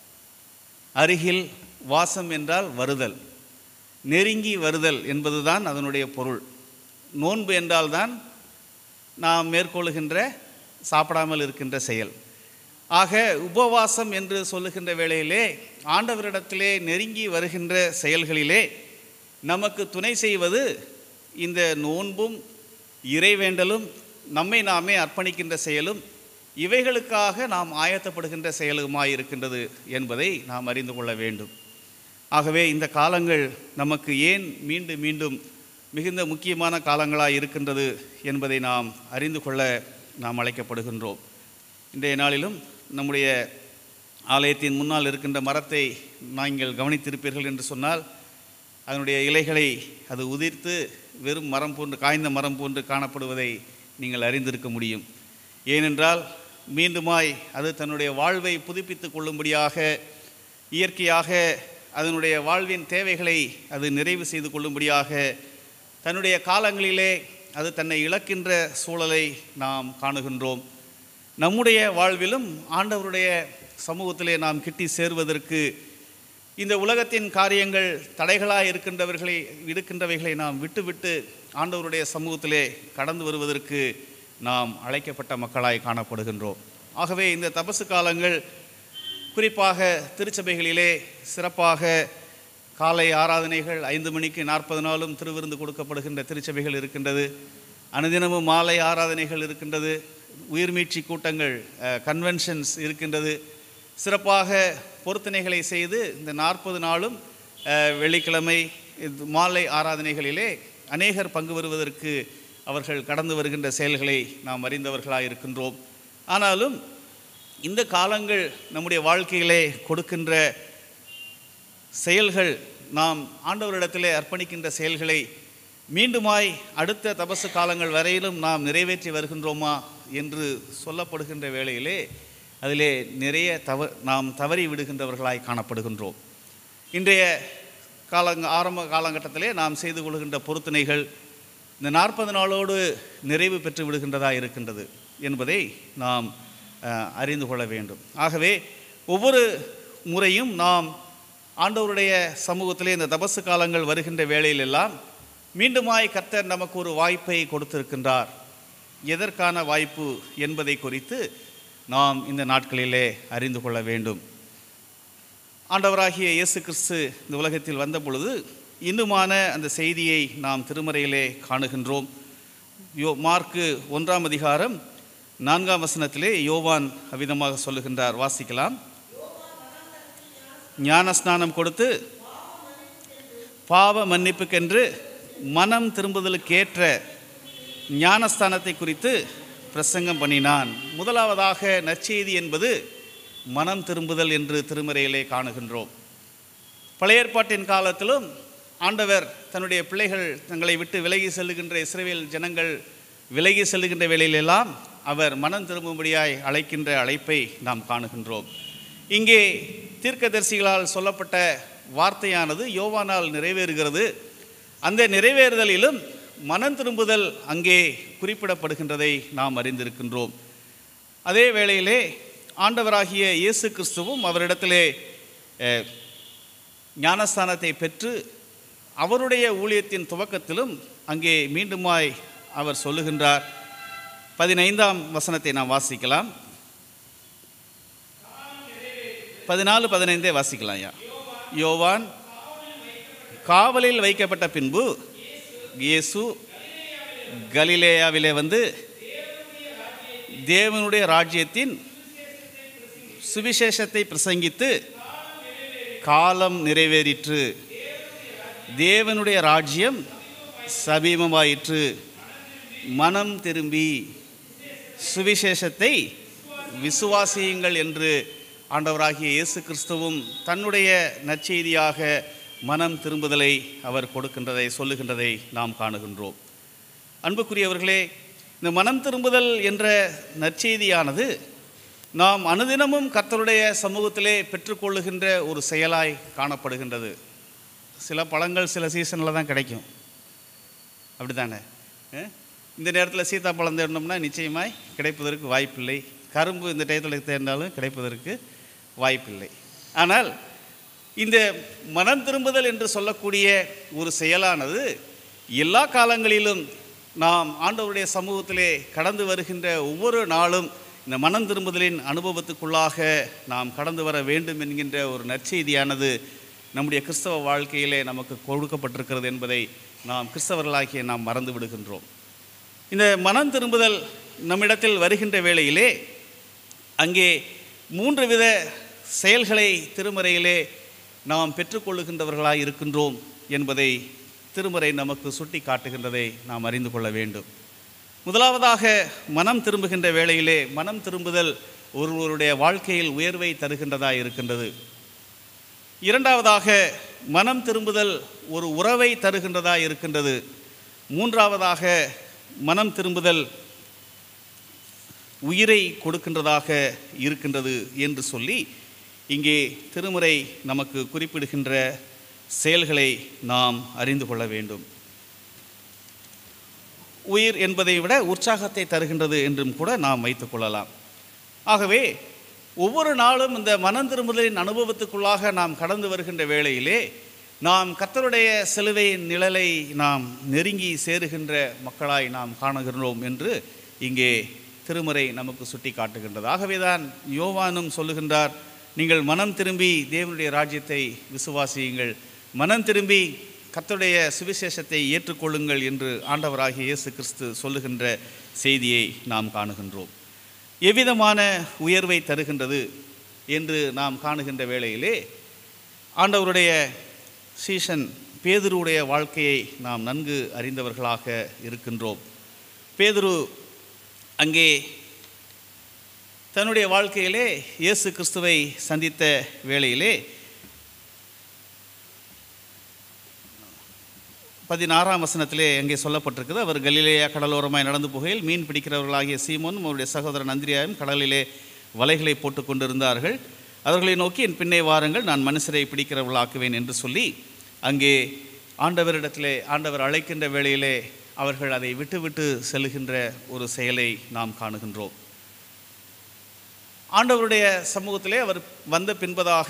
அருகில், வாசம் என்றால் வருதல், நெருங்கி வருதல் என்பதுதான் அதனுடைய பொருள். நோன்பு என்றால்தான் நாம் மேற்கொள்ளுகின்ற சாப்பிடாமல் இருக்கின்ற செயல். ஆக உபவாசம் என்று சொல்லுகின்ற வேளையிலே ஆண்டவரிடத்திலே நெருங்கி வருகின்ற செயல்களிலே நமக்கு துணை செய்வது இந்த நோன்பும் இறைவேண்டலும் நம்மை நாமே அர்ப்பணிக்கின்ற செயலும் இவைகளுக்காக நாம் ஆயத்தப்படுகின்ற செயலுமாய் இருக்கின்றது என்பதை நாம் அறிந்து கொள்ள வேண்டும். ஆகவே இந்த காலங்கள் நமக்கு ஏன் மீண்டும் மீண்டும் மிகுந்த முக்கியமான காலங்களாக இருக்கின்றது என்பதை நாம் அறிந்து கொள்ள நாம் அழைக்கப்படுகின்றோம். இன்றைய நாளிலும் நம்முடைய ஆலயத்தின் முன்னால் இருக்கின்ற மரத்தை நீங்கள் கவனித்திருப்பீர்கள் என்று சொன்னால் அதனுடைய இலைகளை அது உதிர்த்து வெறும் மரம் போன்று, காய்ந்த மரம் போன்று காணப்படுவதை நீங்கள் அறிந்திருக்க முடியும். ஏனென்றால் மீண்டுமாய் அது தன்னுடைய வாழ்வை புதுப்பித்து கொள்ளும்படியாக, இயற்கையாக அதனுடைய வாழ்வின் தேவைகளை அது நிறைவு செய்து கொள்ளும்படியாக தன்னுடைய காலங்களிலே அது தன்னை இழக்கின்ற சூழலை நாம் காணுகின்றோம். நம்முடைய வாழ்விலும் ஆண்டவருடைய சமூகத்திலே நாம் கிட்டி சேர்வதற்கு இந்த உலகத்தின் காரியங்கள் தடைகளாக இருக்கின்றவர்களை இருக்கின்றவைகளை நாம் விட்டுவிட்டு ஆண்டவருடைய சமூகத்திலே கடந்து வருவதற்கு நாம் அழைக்கப்பட்ட மக்களாய் காணப்படுகின்றோம். ஆகவே இந்த தபசு காலங்கள் குறிப்பாக திருச்சபைகளிலே சிறப்பாக காலை ஆராதனைகள் ஐந்து மணிக்கு நாற்பது நாளும் திருவிருந்து கொடுக்கப்படுகின்ற திருச்சபைகள் இருக்கின்றது. அனுதினமும் மாலை ஆராதனைகள் இருக்கின்றது. உயிர்மீட்சி கூட்டங்கள், கன்வென்ஷன்ஸ் இருக்கின்றது. சிறப்பாக பொருத்தனைகளை செய்து இந்த நாற்பது நாளும் வெள்ளிக்கிழமை மாலை ஆராதனைகளிலே அநேகர் பங்கு வருவதற்கு அவர்கள் கடந்து வருகின்ற செயல்களை நாம் அறிந்தவர்களாக இருக்கின்றோம். ஆனாலும் இந்த காலங்கள் நம்முடைய வாழ்க்கையிலே கொடுக்கின்ற செயல்கள், நாம் ஆண்டவரிடத்திலே அர்ப்பணிக்கின்ற செயல்களை மீண்டுமாய் அடுத்த தபசு காலங்கள் வரையிலும் நாம் நிறைவேற்றி வருகின்றோமா என்று சொல்லப்படுகின்ற வேளையிலே அதிலே நிறைய தவ நாம் தவறி விடுகின்றவர்களாய் காணப்படுகின்றோம். இன்றைய கால ஆரம்ப காலகட்டத்திலே நாம் செய்து கொள்கின்ற பொருத்தனைகள் இந்த நாற்பது நாளோடு நிறைவு பெற்று விடுகின்றதாக இருக்கின்றது என்பதை நாம் அறிந்து கொள்ள வேண்டும். ஆகவே ஒவ்வொரு முறையும் நாம் ஆண்டவருடைய சமூகத்திலே இந்த தபசு காலங்கள் வருகின்ற வேளையிலெல்லாம் மீண்டுமாய் கர்த்தர் நமக்கு ஒரு வாய்ப்பை கொடுத்திருக்கின்றார். எதற்கான வாய்ப்பு என்பதை குறித்து நாம் இந்த நாட்களிலே அறிந்து கொள்ள வேண்டும். ஆண்டவராகிய இயேசு கிறிஸ்து இந்த உலகத்தில் வந்த பொழுது இன்னுமான அந்த செய்தியை நாம் திருமறையிலே காணுகின்றோம். யோ மார்க்கு ஒன்றாம் அதிகாரம் நான்காம் வசனத்திலே யோவான் அவ்விதமாக சொல்லுகின்றார். வாசிக்கலாம். ஞானஸ்நானம் கொடுத்து பாவ மன்னிப்புக்கென்று மனம் திரும்புதலுக்கேற்ற ஞானஸ்தானத்தை குறித்து பிரசங்கம் பண்ணினான். முதலாவதாக நற்செய்தி என்பது மனம் திரும்புதல் என்று திருமறையிலே காணுகின்றோம். பழைய ஏற்பாட்டின் காலத்திலும் ஆண்டவர் தன்னுடைய பிள்ளைகள் தங்களை விட்டு விலகி செல்லுகின்ற இஸ்ரவேல் ஜனங்கள் விலகி செல்லுகின்ற வேளையிலெல்லாம் அவர் மனம் திரும்பும்படியாய் அழைக்கின்ற அழைப்பை நாம் காணுகின்றோம். இங்கே தீர்க்கதரிசிகளால் சொல்லப்பட்ட வார்த்தையானது யோவானால் நிறைவேறுகிறது. அந்த நிறைவேறுதலிலும் மனம் திரும்புதல் அங்கே குறிப்பிடப்படுகின்றதை நாம் அறிந்திருக்கின்றோம். அதே வேளையிலே ஆண்டவராகிய இயேசு கிறிஸ்துவும் அவரிடத்திலே ஞானஸ்தானத்தை பெற்று அவருடைய ஊழியத்தின் துவக்கத்திலும் அங்கே மீண்டுமாய் அவர் சொல்லுகின்றார். பதினைந்தாம் வசனத்தை நாம் வாசிக்கலாம். பதினாலு பதினைந்தே வாசிக்கலாம். யா யோவான் காவலில் வைக்கப்பட்ட பின்பு இயேசு கலிலேயாவிலே வந்து தேவனுடைய ராஜ்யத்தின் சுவிசேஷத்தை பிரசங்கித்து காலம் நிறைவேறிற்று, தேவனுடைய ராஜ்யம் சமீபமாயிற்று, மனம் திரும்பி சுவிசேஷத்தை விசுவாசியுங்கள் என்று ஆண்டவராகிய இயேசு கிறிஸ்துவும் தன்னுடைய நற்செய்தியாக மனம் திரும்புதலை அவர் கொடுக்கின்றதை சொல்லுகின்றதை நாம் காணுகின்றோம். அன்புக்குரியவர்களே, இந்த மனம் திரும்புதல் என்ற நற்செய்தியானது நாம் அனுதினமும் கர்த்தருடைய சமூகத்திலே பெற்றுக்கொள்ளுகின்ற ஒரு செயலாய் காணப்படுகின்றது. சில பழங்கள் சில சீசனில் தான் கிடைக்கும், அப்படி தானே? இந்த நேரத்தில் சீத்தாப்பழம் தேடினோம்னா நிச்சயமாய் கிடைப்பதற்கு வாய்ப்பில்லை. கரும்பு இந்த டயத்தில் தேர்ந்தாலும் கிடைப்பதற்கு வாய்ப்பில்லை. ஆனால் இந்த மனம் திரும்புதல் என்று சொல்லக்கூடிய ஒரு செயலானது எல்லா காலங்களிலும் நாம் ஆண்டவருடைய சமூகத்திலே கடந்து வருகின்ற ஒவ்வொரு நாளும் இந்த மனம் திரும்புதலின் அனுபவத்துக்குள்ளாக நாம் கடந்து வர வேண்டும் என்கின்ற ஒரு நற்செய்தியானது நம்முடைய கிறிஸ்தவ வாழ்க்கையிலே நமக்கு கொடுக்கப்பட்டிருக்கிறது என்பதை நாம் கிறிஸ்தவர்களாகிய நாம் மறந்து விடுகின்றோம். இந்த மனம் திரும்புதல் நம்மிடத்தில் வருகின்ற வேளையிலே அங்கே மூன்று வித செயல்களை திருமறையிலே நாம் பெற்றுக்கொள்ளுகின்றவர்களாய் இருக்கின்றோம் என்பதை திருமறை நமக்கு சுட்டி காட்டுகின்றதை நாம் அறிந்து கொள்ள வேண்டும். முதலாவதாக மனம் திரும்புகின்ற வேளையிலே மனம் திரும்புதல் ஒருவருடைய வாழ்க்கையில் உயர்வை தருகின்றதாக இருக்கின்றது. இரண்டாவதாக மனம் திரும்புதல் ஒரு உறவை தருகின்றதாக இருக்கின்றது. மூன்றாவதாக மனம் திரும்புதல் உயிரை கொடுக்கின்றதாக இருக்கின்றது என்று சொல்லி இங்கே திருமுறை நமக்கு குறிப்பிடுகின்ற செயல்களை நாம் அறிந்து கொள்ள வேண்டும். உயிர் என்பதை விட உற்சாகத்தை தருகின்றது என்றும் கூட நாம் வைத்துக் கொள்ளலாம். ஆகவே ஒவ்வொரு நாளும் இந்த மனம் திரும்புதலின் அனுபவத்துக்குள்ளாக நாம் கடந்து வருகின்ற வேளையிலே நாம் கர்த்தருடைய சிலுவையின் நிழலை நாம் நெருங்கி சேருகின்ற மக்களாய் நாம் காணுகின்றோம் என்று இங்கே திருமறை நமக்கு சுட்டி காட்டுகின்றது. ஆகவேதான் யோவானும் சொல்லுகின்றார், நீங்கள் மனம் திரும்பி தேவனுடைய ராஜ்யத்தை விசுவாசியுங்கள், மனம் திரும்பி கர்த்தருடைய சுவிசேஷத்தை ஏற்றுக்கொள்ளுங்கள் என்று ஆண்டவராகிய இயேசு கிறிஸ்து சொல்லுகின்ற செய்தியை நாம் காணுகின்றோம். எவ்விதமான உயர்வை தருகின்றது என்று நாம் காணுகின்ற வேளையிலே ஆண்டவருடைய சீஷன் பேதுருவுடைய வாழ்க்கையை நாம் நன்கு அறிந்தவர்களாக இருக்கின்றோம். பேதுரு அங்கே தன்னுடைய வாழ்க்கையிலே இயேசு கிறிஸ்துவை சந்தித்த வேளையிலே பதினாறாம் வசனத்திலே அங்கே சொல்லப்பட்டிருக்குது, அவர் கலிலேயா கடலோரமாய் நடந்து போகையில் மீன் பிடிக்கிறவர்களாகிய சீமோனும் அவருடைய சகோதரன் அந்திரியாவும் கடலிலே வலைகளை போட்டு கொண்டிருந்தார்கள். அவர்களை நோக்கி, என் பின்னே வாருங்கள், நான் மனுஷரை பிடிக்கிறவர்களாக்குவேன் என்று சொல்லி அங்கே ஆண்டவரிடத்திலே ஆண்டவர் அழைக்கின்ற வேளையிலே அவர்கள் அதை விட்டு விட்டு செல்லுகின்ற ஒரு செயலை நாம் காணுகின்றோம். ஆண்டவருடைய சமூகத்திலே அவர் வந்த பின்பதாக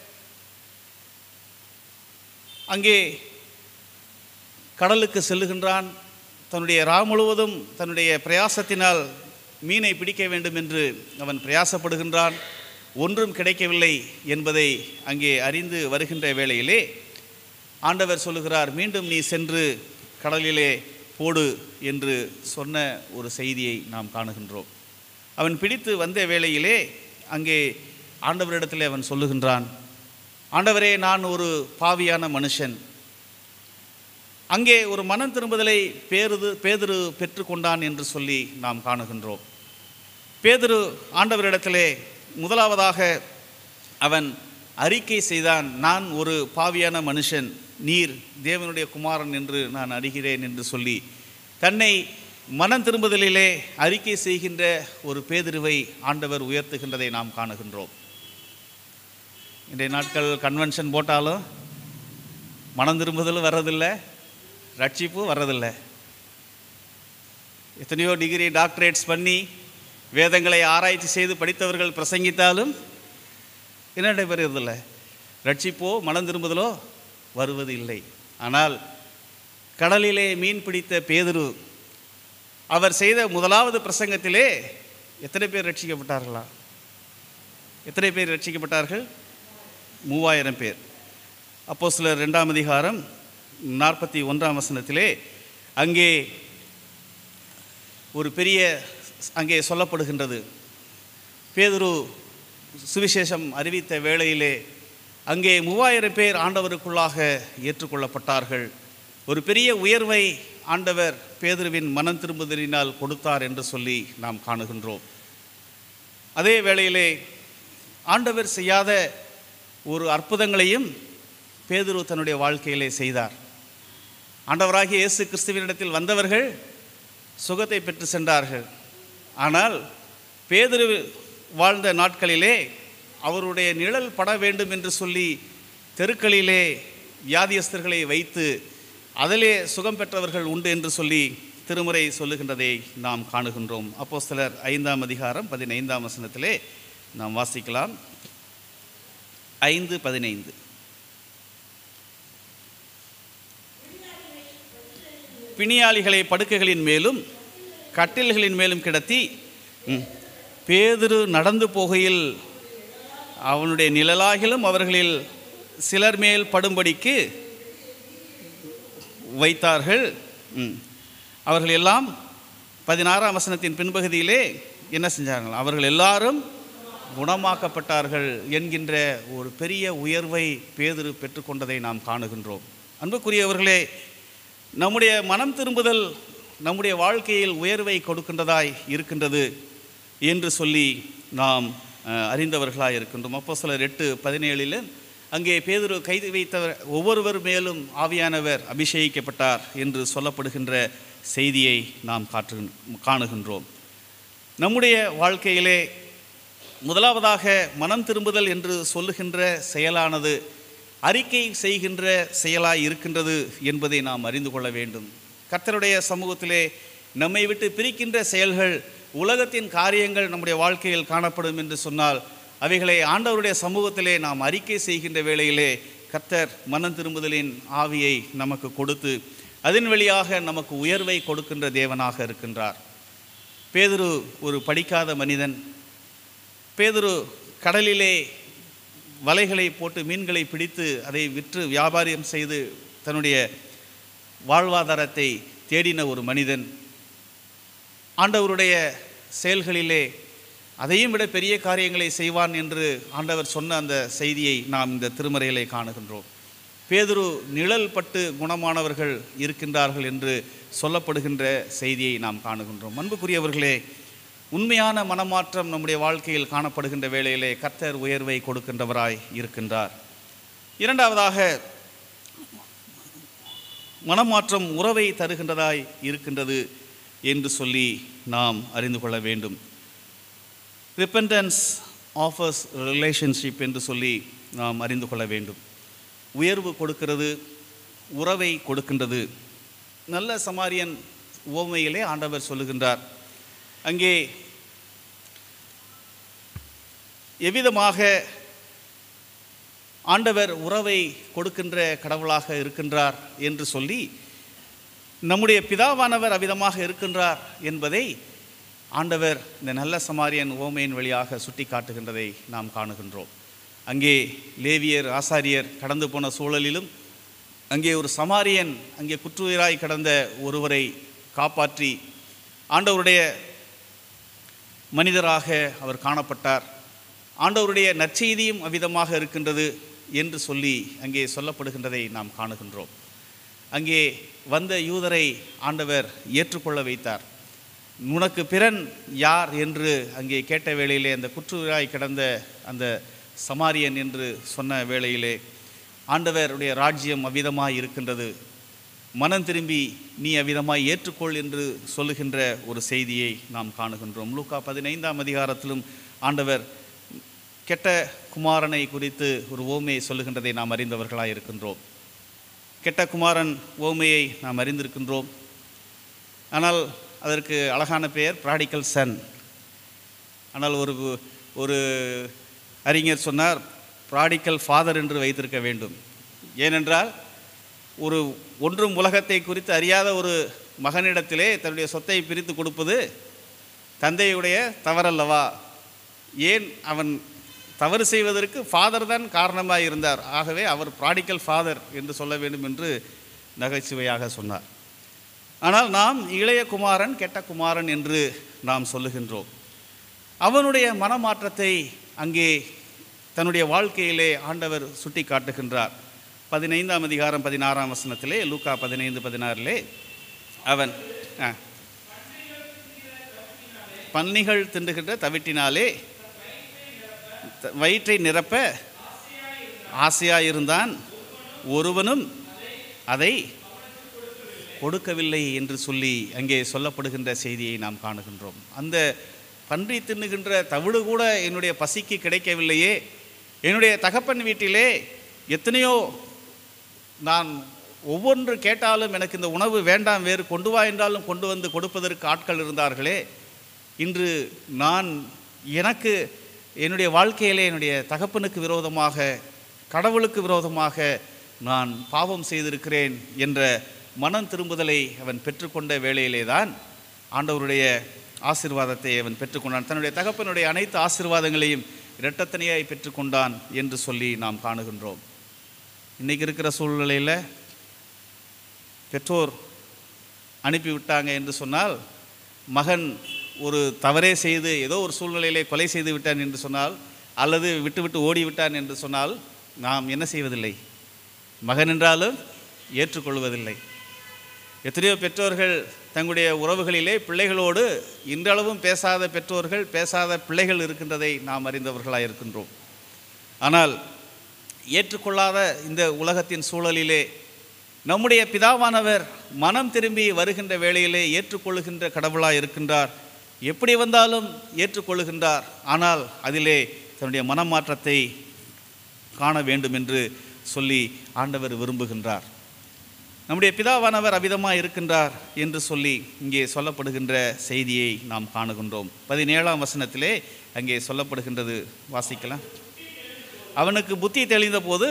அங்கே கடலுக்கு செல்லுகின்றான். தன்னுடைய ரா முழுவதும் தன்னுடைய பிரயாசத்தினால் மீனை பிடிக்க வேண்டும் என்று அவன் பிரயாசப்படுகின்றான். ஒன்றும் கிடைக்கவில்லை என்பதை அங்கே அறிந்து வருகின்ற வேளையிலே ஆண்டவர் சொல்லுகிறார், மீண்டும் நீ சென்று கடலிலே போடு என்று சொன்ன ஒரு செய்தியை நாம் காணுகின்றோம். அவன் பிடித்து வந்த வேளையிலே அங்கே ஆண்டவரிடத்திலே அவன் சொல்லுகின்றான், ஆண்டவரே, நான் ஒரு பாவியான மனுஷன். அங்கே ஒரு மனம் திரும்புதலை பேருது பேதுரு பெற்றுக்கொண்டான் என்று சொல்லி நாம் காணுகின்றோம். பேதுரு ஆண்டவரிடத்திலே முதலாவதாக அவன் அறிக்கை செய்தான், நான் ஒரு பாவியான மனுஷன், நீர் தேவனுடைய குமாரன் என்று நான் அறிகிறேன் என்று சொல்லி தன்னை மனம் திரும்புதலிலே அறிக்கை செய்கின்ற ஒரு பேதுருவை ஆண்டவர் உயர்த்துகின்றதை நாம் காணுகின்றோம். இன்றைய நாட்கள் கன்வென்ஷன் போட்டாலும் மனம் திரும்புதலும் வர்றதில்லை, ரட்சிப்பும் வர்றதில்லை. எத்தனையோ டிகிரி டாக்டரேட்ஸ் பண்ணி வேதங்களை ஆராய்ச்சி செய்து படித்தவர்கள் பிரசங்கித்தாலும் என்ன நடைபெறுவதில்லை, ரட்சிப்போ மனம் திரும்புதலோ வருவது இல்லை. ஆனால் கடலிலே மீன் பிடித்த பேதுரு அவர் செய்த முதலாவது பிரசங்கத்திலே எத்தனை பேர் ரட்சிக்கப்பட்டார்களா? எத்தனை பேர் ரட்சிக்கப்பட்டார்கள்? மூவாயிரம் பேர். அப்போஸ்தலர் இரண்டாம் அதிகாரம் நாற்பத்தி ஒன்றாம் வசனத்திலே அங்கே ஒரு பெரிய அங்கே சொல்லப்படுகின்றது. பேதுரு சுவிசேஷம் அறிவித்த வேளையிலே அங்கே மூவாயிரம் பேர் ஆண்டவருக்குள்ளாக ஏற்றுக்கொள்ளப்பட்டார்கள். ஒரு பெரிய உயர்வை ஆண்டவர் பேதுருவின் மனம் திரும்புதலினால் கொடுத்தார் என்று சொல்லி நாம் காணுகின்றோம். அதே வேளையிலே ஆண்டவர் செய்யாத ஒரு அற்புதங்களையும் பேதுரு தன்னுடைய வாழ்க்கையிலே செய்தார். ஆண்டவராகிய இயேசு கிறிஸ்துவினிடத்தில் வந்தவர்கள் சுகத்தை பெற்று சென்றார்கள். ஆனால் பேதுரு வாழ்ந்த நாட்களிலே அவருடைய நிழல் பட வேண்டும் என்று சொல்லி தெருக்களிலே வியாதியஸ்தர்களை வைத்து அதிலே சுகம் பெற்றவர்கள் உண்டு என்று சொல்லி திருமுறை சொல்லுகின்றதை நாம் காணுகின்றோம். அப்போஸ்தலர் ஐந்தாம் அதிகாரம் பதினைந்தாம் வசனத்திலே நாம் வாசிக்கலாம். ஐந்து பதினைந்து. பிணியாளிகளை படுக்கைகளின் மேலும் கட்டில்களின் மேலும் கிடத்தி பேதுரு நடந்து போகையில் அவனுடைய நிழலாகிலும் அவர்களில் சிலர் மேல் படும்படிக்கு வைத்தார்கள். அவர்கள் எல்லாம் பதினாறாம் வசனத்தின் பின்பகுதியிலே என்ன செஞ்சார்கள்? அவர்கள் எல்லாரும் குணமாக்கப்பட்டார்கள் என்கின்ற ஒரு பெரிய உயர்வை பேதுரு பெற்றுக்கொண்டதை நாம் காணுகின்றோம். அன்புக்குரியவர்களே, நம்முடைய மனம் திரும்புதல் நம்முடைய வாழ்க்கையில் உயர்வை கொடுக்கின்றதாய் இருக்கின்றது என்று சொல்லி நாம் அறிந்தவர்களாக இருக்கின்றோம். அப்போஸ்தலர் எட்டு பதினேழில் அங்கே பேதுரு கைது வைத்தவர் ஒவ்வொருவர் மேலும் ஆவியானவர் அபிஷேகிக்கப்பட்டார் என்று சொல்லப்படுகின்ற செய்தியை நாம் காற்று காணுகின்றோம். நம்முடைய வாழ்க்கையிலே முதலாவதாக மனம் திரும்புதல் என்று சொல்லுகின்ற செயலானது அறிக்கை செய்கின்ற செயலாய் இருக்கின்றது என்பதை நாம் அறிந்து கொள்ள வேண்டும். கர்த்தருடைய சமூகத்திலே நம்மை விட்டு பிரிக்கின்ற செயல்கள், உலகத்தின் காரியங்கள் நம்முடைய வாழ்க்கையில் காணப்படும் என்று சொன்னால் அவைகளை ஆண்டவருடைய சமூகத்திலே நாம் அறிக்கை செய்கின்ற வேளையிலே கர்த்தர் மனம் திரும்புதலின் ஆவியை நமக்கு கொடுத்து அதன் வழியாக நமக்கு உயர்வை கொடுக்கின்ற தேவனாக இருக்கின்றார். பேதுரு ஒரு படிக்காத மனிதன். பேதுரு கடலிலே வலைகளை போட்டு மீன்களை பிடித்து அதை விற்று வியாபாரம் செய்து தன்னுடைய வாழ்வாதாரத்தை தேடின ஒரு மனிதன். ஆண்டவருடைய செயல்களிலே அதையும் விட பெரிய காரியங்களை செய்வான் என்று ஆண்டவர் சொன்ன அந்த செய்தியை நாம் இந்த திருமறையிலே காணுகின்றோம். பேதுரு நிழல் பட்டு குணமானவர்கள் இருக்கின்றார்கள் என்று சொல்லப்படுகின்ற செய்தியை நாம் காணுகின்றோம். அன்புக்குரியவர்களே, உண்மையான மனமாற்றம் நம்முடைய வாழ்க்கையில் காணப்படுகின்ற வேளையிலே கர்த்தர் உயர்வை கொடுக்கின்றவராய் இருக்கின்றார். இரண்டாவதாக, மனமாற்றம் உறவை தருகின்றதாய் இருக்கின்றது என்று சொல்லி நாம் அறிந்து கொள்ள வேண்டும். ரிப்பெண்டன்ஸ் ஆஃபர்ஸ் ரிலேஷன்ஷிப் என்று சொல்லி நாம் அறிந்து கொள்ள வேண்டும். உயர்வு கொடுக்கிறது, உறவை கொடுக்கின்றது. நல்ல சமாரியன் உவமையிலே ஆண்டவர் சொல்லுகின்றார். அங்கே எவ்விதமாக ஆண்டவர் உறவை கொடுக்கின்ற கடவுளாக இருக்கின்றார் என்று சொல்லி நம்முடைய பிதாவானவர் அவ்விதமாக இருக்கின்றார் என்பதை ஆண்டவர் இந்த நல்ல சமாரியன் உவமையின் வழியாக சுட்டி காட்டுகின்றதை நாம் காணுகின்றோம். அங்கே லேவியர் ஆசாரியர் கடந்து போன சூழலிலும் அங்கே ஒரு சமாரியன் அங்கே குற்றுயிராய் கடந்த ஒருவரை காப்பாற்றி ஆண்டவருடைய மனிதராக அவர் காணப்பட்டார். ஆண்டவருடைய நற்செய்தியும் அவ்விதமாக இருக்கின்றது என்று சொல்லி அங்கே சொல்லப்படுகின்றதை நாம் காணுகின்றோம். அங்கே வந்த யூதரை ஆண்டவர் ஏற்றுக்கொள்ள வைத்தார். உனக்கு பிறன் யார் என்று அங்கே கேட்ட வேளையிலே அந்த குற்றுயிராய் கிடந்த அந்த சமாரியன் என்று சொன்ன வேளையிலே ஆண்டவருடைய ராஜ்யம் அவ்விதமாய் இருக்கின்றது, மனம் திரும்பி நீ அவ்விதமாய் ஏற்றுக்கொள் என்று சொல்லுகின்ற ஒரு செய்தியை நாம் காணுகின்றோம். லூக்கா பதினைந்தாம் அதிகாரத்திலும் ஆண்டவர் கெட்ட குமாரனை குறித்து ஒரு ஓமையை சொல்லுகின்றதை நாம் அறிந்தவர்களாக இருக்கின்றோம். கெட்ட குமாரன் ஓமையை நாம் அறிந்திருக்கின்றோம். ஆனால் அதற்கு அழகான பெயர் ப்ராடிக்கல் சன். ஆனால் ஒரு ஒரு அறிஞர் சொன்னார், ப்ராடிக்கல் ஃபாதர் என்று வைத்திருக்க வேண்டும். ஏனென்றால் ஒரு ஒன்றும் உலகத்தை குறித்து அறியாத ஒரு மகனிடத்திலே தன்னுடைய சொத்தை பிரித்து கொடுப்பது தந்தையுடைய தவறல்லவா? ஏன் அவன் தவறு செய்வதற்கு ஃபாதர் தான் காரணமாக இருந்தார். ஆகவே அவர் ப்ராடிக்கல் ஃபாதர் என்று சொல்ல வேண்டும் என்று நகைச்சுவையாக சொன்னார். ஆனால் நாம் இளைய குமாரன் கெட்ட குமாரன் என்று நாம் சொல்லுகின்றோம். அவனுடைய மனமாற்றத்தை அங்கே தன்னுடைய வாழ்க்கையிலே ஆண்டவர் சுட்டி காட்டுகின்றார். பதினைந்தாம் அதிகாரம் பதினாறாம் வசனத்திலே, லூக்கா பதினைந்து பதினாறிலே அவன் பன்னிகள் தின்றுகின்ற தவிட்டினாலே வயிற்றை நிரப்ப ஆசையாயிருந்தான், ஒருவனும் அதை கொடுக்கவில்லை என்று சொல்லி அங்கே சொல்லப்படுகின்ற செய்தியை நாம் காணுகின்றோம். அந்த பன்றி தின்னுகின்ற தவிடு கூட என்னுடைய பசிக்கு கிடைக்கவில்லையே, என்னுடைய தகப்பன் வீட்டிலே எத்தனையோ நான் ஒவ்வொன்று கேட்டாலும் எனக்கு இந்த உணவு வேண்டாம், வேறு கொண்டு வா என்றாலும் கொண்டு வந்து கொடுப்பதற்கு ஆட்கள் இருந்தார்களே, இன்று நான் எனக்கு என்னுடைய வாழ்க்கையிலே என்னுடைய தகப்பனுக்கு விரோதமாக, கடவுளுக்கு விரோதமாக நான் பாவம் செய்திருக்கிறேன் என்ற மனம் திரும்புதலை அவன் பெற்றுக்கொண்ட வேளையிலே தான் ஆண்டவருடைய ஆசீர்வாதத்தை அவன் பெற்றுக்கொண்டான். தன்னுடைய தகப்பனுடைய அனைத்து ஆசீர்வாதங்களையும் இரட்டத்தனையாய் பெற்றுக்கொண்டான் என்று சொல்லி நாம் காணுகின்றோம். இன்றைக்கி இருக்கிற சூழ்நிலையில் பெற்றோர் அனுப்பிவிட்டாங்க என்று சொன்னால், மகன் ஒரு தவறே செய்து ஏதோ ஒரு சூழ்நிலையிலே கொலை செய்து விட்டான் என்று சொன்னால், அல்லது விட்டு விட்டு ஓடிவிட்டான் என்று சொன்னால் நாம் என்ன செய்வதில்லை? மகன் என்றாலும் ஏற்றுக்கொள்வதில்லை. எத்தனையோ பெற்றோர்கள் தங்களுடைய உறவுகளிலே பிள்ளைகளோடு இன்றளவும் பேசாத பெற்றோர்கள், பேசாத பிள்ளைகள் இருக்கின்றதை நாம் அறிந்தவர்களாக இருக்கின்றோம். ஆனால் ஏற்றுக்கொள்ளாத இந்த உலகத்தின் சூழலிலே நம்முடைய பிதாவானவர் மனம் திரும்பி வருகின்ற வேளையிலே ஏற்றுக்கொள்ளுகின்ற கடவுளாக இருக்கின்றார். எப்படி வந்தாலும் ஏற்றுக்கொள்ளுகின்றார். ஆனால் அதிலே தன்னுடைய மனமாற்றத்தை காண வேண்டும் என்று சொல்லி ஆண்டவர் விரும்புகின்றார். நம்முடைய பிதாவானவர் அவ்விதமாக இருக்கின்றார் என்று சொல்லி இங்கே சொல்லப்படுகின்ற செய்தியை நாம் காணுகின்றோம். பதினேழாம் வசனத்திலே அங்கே சொல்லப்படுகின்றது, வாசிக்கலாம். அவனுக்கு புத்தி தெளிந்த போது,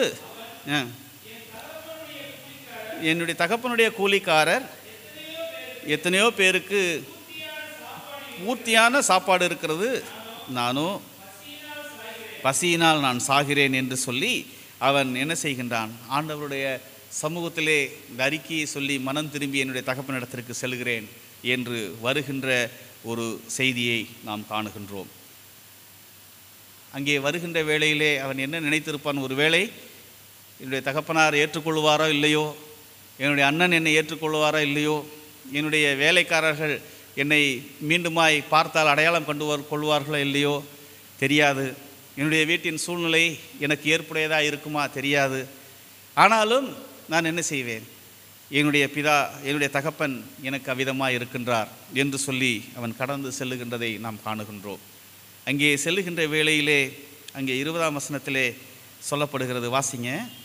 என்னுடைய தகப்பனுடைய கூலிக்காரர் எத்தனையோ பேருக்கு பூர்த்தியான சாப்பாடு இருக்கிறது, நானும் பசியினால் நான் சாகிறேன் என்று சொல்லி அவன் என்ன செய்கின்றான்? ஆண்டவருடைய சமூகத்திலே இந்த அறிக்கையை சொல்லி மனம் திரும்பி என்னுடைய தகப்பனிடத்திற்கு செல்கிறேன் என்று வருகின்ற ஒரு செய்தியை நாம் காணுகின்றோம். அங்கே வருகின்ற வேளையிலே அவன் என்ன நினைத்திருப்பான்? ஒரு வேளை என்னுடைய தகப்பனார் ஏற்றுக்கொள்வாரோ இல்லையோ, என்னுடைய அண்ணன் என்னை ஏற்றுக்கொள்வாரோ இல்லையோ, என்னுடைய வேலைக்காரர்கள் என்னை மீண்டுமாய் பார்த்தால் அடையாளம் கண்டு கொள்வார்களோ இல்லையோ தெரியாது, என்னுடைய வீட்டின் சூழ்நிலை எனக்கு ஏற்புடையதாக இருக்குமா தெரியாது. ஆனாலும் நான் என்ன செய்வேன்? என்னுடைய பிதா, என்னுடைய தகப்பன் எனக்கு அவ்விதமாக இருக்கின்றார் என்று சொல்லி அவன் கடந்து செல்லுகின்றதை நாம் காணுகின்றோம். அங்கே செல்லுகின்ற வேளையிலே அங்கே இருபதாம் வசனத்திலே சொல்லப்படுகிறது, வாசிங்க.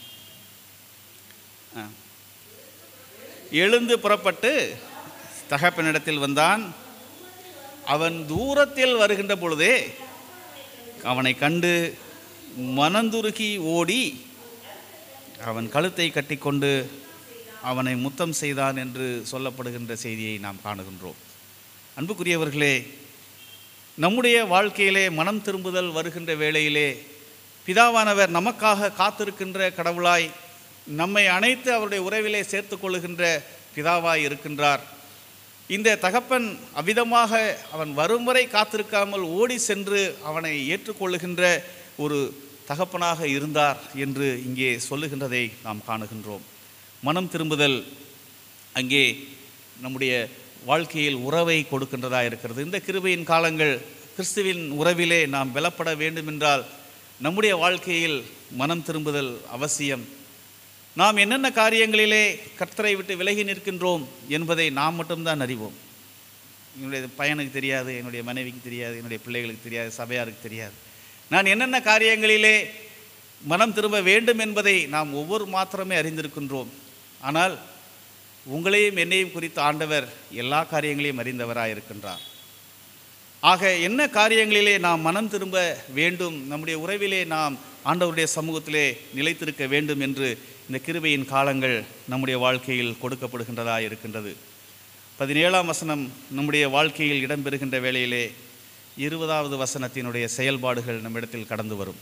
எழுந்து புறப்பட்டு தகப்பனிடத்தில் வந்தான். அவன் தூரத்தில் வருகின்ற பொழுதே அவனை கண்டு மனந்துருகி ஓடி அவன் கழுத்தை கட்டிக்கொண்டு அவனை முத்தம் செய்தான் என்று சொல்லப்படுகின்ற செய்தியை நாம் காணுகின்றோம். அன்புக்குரியவர்களே, நம்முடைய வாழ்க்கையிலே மனம் திரும்புதல் வருகின்ற வேளையிலே பிதாவானவர் நமக்காக காத்திருக்கின்ற கடவுளாய், நம்மை அனைத்து அவருடைய உறவிலே சேர்த்து கொள்ளுகின்ற பிதாவாய் இருக்கின்றார். இந்த தகப்பன் அவ்விதமாக அவன் வரும் வரை காத்திருக்காமல் ஓடி சென்று அவனை ஏற்றுக்கொள்ளுகின்ற ஒரு தகப்பனாக இருந்தார் என்று இங்கே சொல்லுகின்றதை நாம் காணுகின்றோம். மனம் திரும்புதல் அங்கே நம்முடைய வாழ்க்கையில் உறவை கொடுக்கின்றதாக இருக்கிறது. இந்த கிருபையின் காலங்கள், கிறிஸ்துவின் உறவிலே நாம் பலப்பட வேண்டுமென்றால் நம்முடைய வாழ்க்கையில் மனம் திரும்புதல் அவசியம். நாம் என்னென்ன காரியங்களிலே கர்த்தரை விட்டு விலகி நிற்கின்றோம் என்பதை நாம் மட்டும்தான் அறிவோம். என்னுடைய பையனுக்கு தெரியாது, என்னுடைய மனைவிக்கு தெரியாது, என்னுடைய பிள்ளைகளுக்கு தெரியாது, சபையாருக்கு தெரியாது. நான் என்னென்ன காரியங்களிலே மனம் திரும்ப வேண்டும் என்பதை நாம் ஒவ்வொரு மாத்திரமே அறிந்திருக்கின்றோம். ஆனால் உங்களையும் என்னையும் குறித்து ஆண்டவர் எல்லா காரியங்களையும் அறிந்தவராக இருக்கின்றார். ஆக என்ன காரியங்களிலே நாம் மனம் திரும்ப வேண்டும், நம்முடைய உறவிலே நாம் ஆண்டவருடைய சமூகத்திலே நிலைத்திருக்க வேண்டும் என்று இந்த கிருபையின் காலங்கள் நம்முடைய வாழ்க்கையில் கொடுக்கப்படுகின்றதா இருக்கின்றது. பதினேழாம் வசனம் நம்முடைய வாழ்க்கையில் இடம்பெறுகின்ற வேளையிலே இருபதாவது வசனத்தினுடைய செயல்பாடுகள் நம்மிடத்தில் கடந்து வரும்.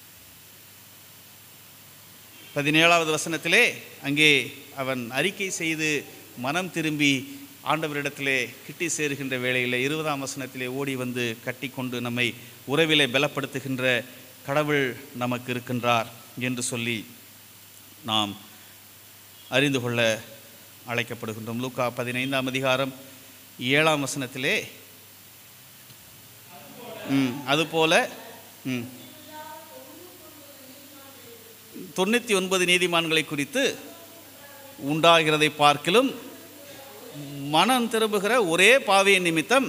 பதினேழாவது வசனத்திலே அங்கே அவன் அறிக்கை செய்து மனம் திரும்பி ஆண்டவரிடத்திலே கிட்டி சேருகின்ற வேளையில் இருபதாம் வசனத்திலே ஓடி வந்து கட்டி கொண்டு நம்மை உறவிலே பலப்படுத்துகின்ற கடவுள் நமக்கு இருக்கின்றார் என்று சொல்லி நாம் அறிந்து கொள்ள அழைக்கப்படுகின்றோம். லூக்கா பதினைந்தாம் அதிகாரம் ஏழாம் வசனத்திலே ம் அதுபோல ம் தொண்ணூற்றி ஒன்பது நீதிமான்களை குறித்து உண்டாகிறதை பார்க்கிலும் மனம் திரும்புகிற ஒரே பாவியின் நிமித்தம்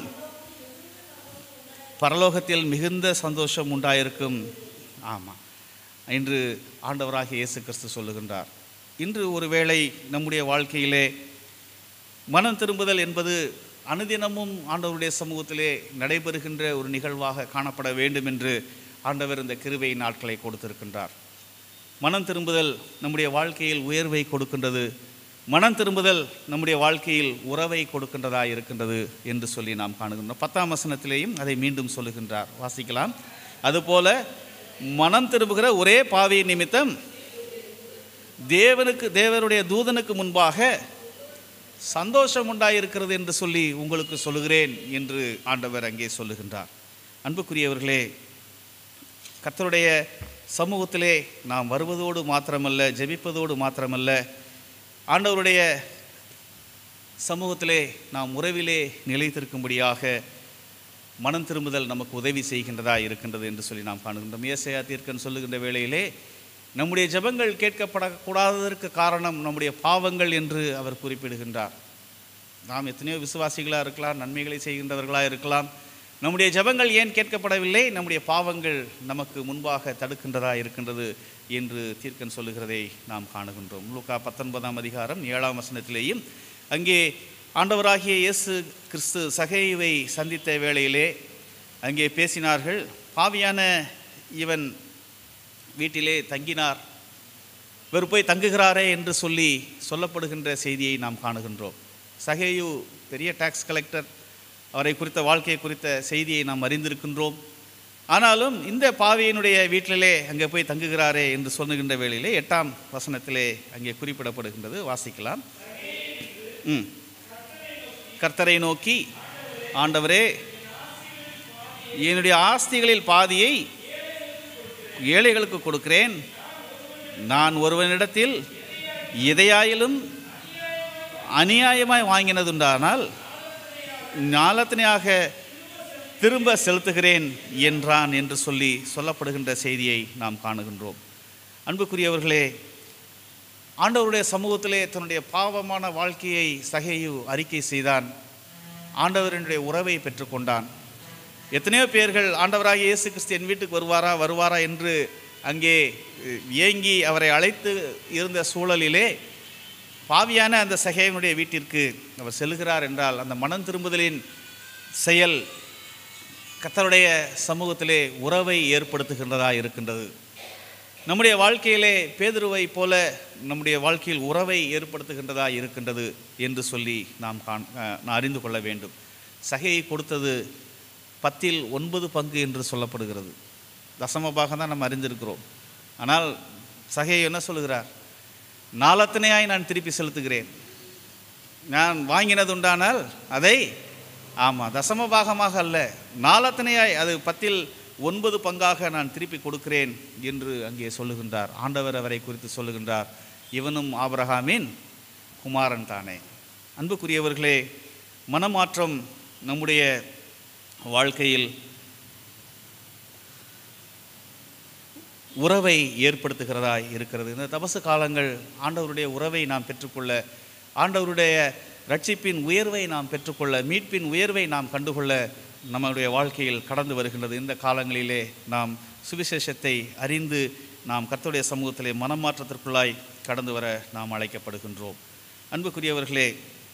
பரலோகத்தில் மிகுந்த சந்தோஷம் உண்டாயிருக்கும். ஆமாம், இன்று ஆண்டவராகிய இயேசு கிறிஸ்து சொல்லுகின்றார். இன்று ஒருவேளை நம்முடைய வாழ்க்கையிலே மனம் திரும்புதல் என்பது அனுதினமும் ஆண்டவருடைய சமூகத்திலே நடைபெறுகின்ற ஒரு நிகழ்வாக காணப்பட வேண்டும் என்று ஆண்டவர் இந்த கிருபை நாட்களை கொடுத்திருக்கின்றார். மனம் திரும்புதல் நம்முடைய வாழ்க்கையில் உயர்வை கொடுக்கின்றது. மனம் திரும்புதல் நம்முடைய வாழ்க்கையில் உறவை கொடுக்கின்றதாக இருக்கின்றது என்று சொல்லி நாம் காணுகின்றோம். பத்தாம் வசனத்திலேயும் அதை மீண்டும் சொல்லுகின்றார், வாசிக்கலாம். அதுபோல மனம் திரும்புகிற ஒரே பாவி நிமித்தம் தேவனுக்கு தேவனுடைய தூதனுக்கு முன்பாக சந்தோஷம் உண்டாயிருக்கிறது என்று சொல்லி உங்களுக்கு சொல்லுகிறேன் என்று ஆண்டவர் அங்கே சொல்லுகின்றார். அன்புக்குரியவர்களே, கர்த்தருடைய சமூகத்திலே நாம் வருவதோடு மாத்திரமல்ல, ஜெபிப்பதோடு மாத்திரமல்ல, ஆண்டவருடைய சமூகத்திலே நாம் உறவிலே நிலைத்திருக்கும்படியாக மனம் திரும்புதல் நமக்கு உதவி செய்கின்றதா இருக்கின்றது என்று சொல்லி நாம் காணுகின்றோம். ஏசாயா தீர்க்கன் சொல்லுகின்ற வேளையிலே நம்முடைய ஜெபங்கள் கேட்கப்படக்கூடாததற்கு காரணம் நம்முடைய பாவங்கள் என்று அவர் குறிப்பிடுகின்றார். நாம் எத்தனையோ விசுவாசிகளாக இருக்கலாம், நன்மைகளை செய்கின்றவர்களாக இருக்கலாம். நம்முடைய ஜெபங்கள் ஏன் கேட்கப்படவில்லை? நம்முடைய பாவங்கள் நமக்கு முன்பாக தடுக்கின்றதா இருக்கின்றது என்று தீர்க்கன் சொல்லுகிறதை நாம் காணுகின்றோம். லூக்கா பத்தொன்பதாம் அதிகாரம் ஏழாம் வசனத்திலேயும் அங்கே ஆண்டவராகிய இயேசு கிறிஸ்து சகேயுவை சந்தித்த வேளையிலே அங்கே பேசினார்கள். பாவியான இவன் வீட்டிலே தங்கினார், இவர் போய் தங்குகிறாரே என்று சொல்லி சொல்லப்படுகின்ற செய்தியை நாம் காணுகின்றோம். சகேயு பெரிய டாக்ஸ் கலெக்டர், அவரை குறித்த வாழ்க்கையை குறித்த செய்தியை நாம் அறிந்திருக்கின்றோம். ஆனாலும் இந்த பாவியினுடைய வீட்டிலே அங்கே போய் தங்குகிறாரே என்று சொல்லுகின்ற வேளையிலே எட்டாம் வசனத்திலே அங்கே குறிப்பிடப்படுகின்றது, வாசிக்கலாம். ம் கர்த்தரை நோக்கி, ஆண்டவரே, என்னுடைய ஆஸ்திகளில் பாதியை ஏழைகளுக்கு கொடுக்கிறேன். நான் ஒருவனிடத்தில் எதையாயிலும் அநியாயமாய் வாங்கினதுண்டானால் ஞாலத்தினையாக திரும்ப செலுத்துகிறேன் என்றான் என்று சொல்லி சொல்லப்படுகின்ற செய்தியை நாம் காணுகின்றோம். அன்புக்குரியவர்களே, ஆண்டவருடைய சமூகத்திலே தன்னுடைய பாவமான வாழ்க்கையை சகேயு அறிக்கை செய்தான். ஆண்டவரினுடைய உறவை பெற்றுக்கொண்டான். எத்தனையோ பேர்கள் ஆண்டவராகிய இயேசு கிறிஸ்து என் வீட்டுக்கு வருவாரா வருவாரா என்று அங்கே ஏங்கி அவரை அழைத்து இருந்த சூழலிலே பாவியான அந்த சகேயனுடைய வீட்டிற்கு அவர் செல்கிறார் என்றால் அந்த மனம் திரும்புதலின் செயல் கர்த்தருடைய சமூகத்திலே உறவை ஏற்படுத்துகின்றதா இருக்கின்றது. நம்முடைய வாழ்க்கையிலே பேதுருவை போல நம்முடைய வாழ்க்கையில் உறவை ஏற்படுத்துகின்றதா இருக்கின்றது என்று சொல்லி நாம் காண் நான் அறிந்து கொள்ள வேண்டும். சகையை கொடுத்தது பத்தில் ஒன்பது பங்கு என்று சொல்லப்படுகிறது. தசமபாகம் தான் நம்ம அறிந்திருக்கிறோம். ஆனால் சகை என்ன சொல்லுகிறார்? நாலத்தனையாய் நான் திருப்பி செலுத்துகிறேன். நான் வாங்கினது உண்டானால் அதை ஆமாம் தசமபாகமாக அல்ல, நாலத்தனையாய், அது பத்தில் ஒன்பது பங்காக நான் திருப்பி கொடுக்கிறேன் என்று அங்கே சொல்லுகின்றார். ஆண்டவர் அவரை குறித்து சொல்லுகின்றார், இவனும் ஆபிரகாமின் குமாரன் தானே. அன்புக்குரியவர்களே, மனமாற்றம் நம்முடைய வாழ்க்கையில் உறவை ஏற்படுத்துகிறதாய் இருக்கிறது. இந்த தபசு காலங்கள் ஆண்டவருடைய உறவை நாம் பெற்றுக்கொள்ள, ஆண்டவருடைய ரட்சிப்பின் உயர்வை நாம் பெற்றுக்கொள்ள, மீட்பின் உயர்வை நாம் கண்டுகொள்ள நம்முடைய வாழ்க்கையில் கடந்து வருகின்றது. இந்த காலங்களிலே நாம் சுவிசேஷத்தை அறிந்து நாம் கர்த்தருடைய சமூகத்திலே மனமாற்றத்திற்குள்ளாய் கடந்து வர நாம் அழைக்கப்படுகின்றோம். அன்புக்குரியவர்களே,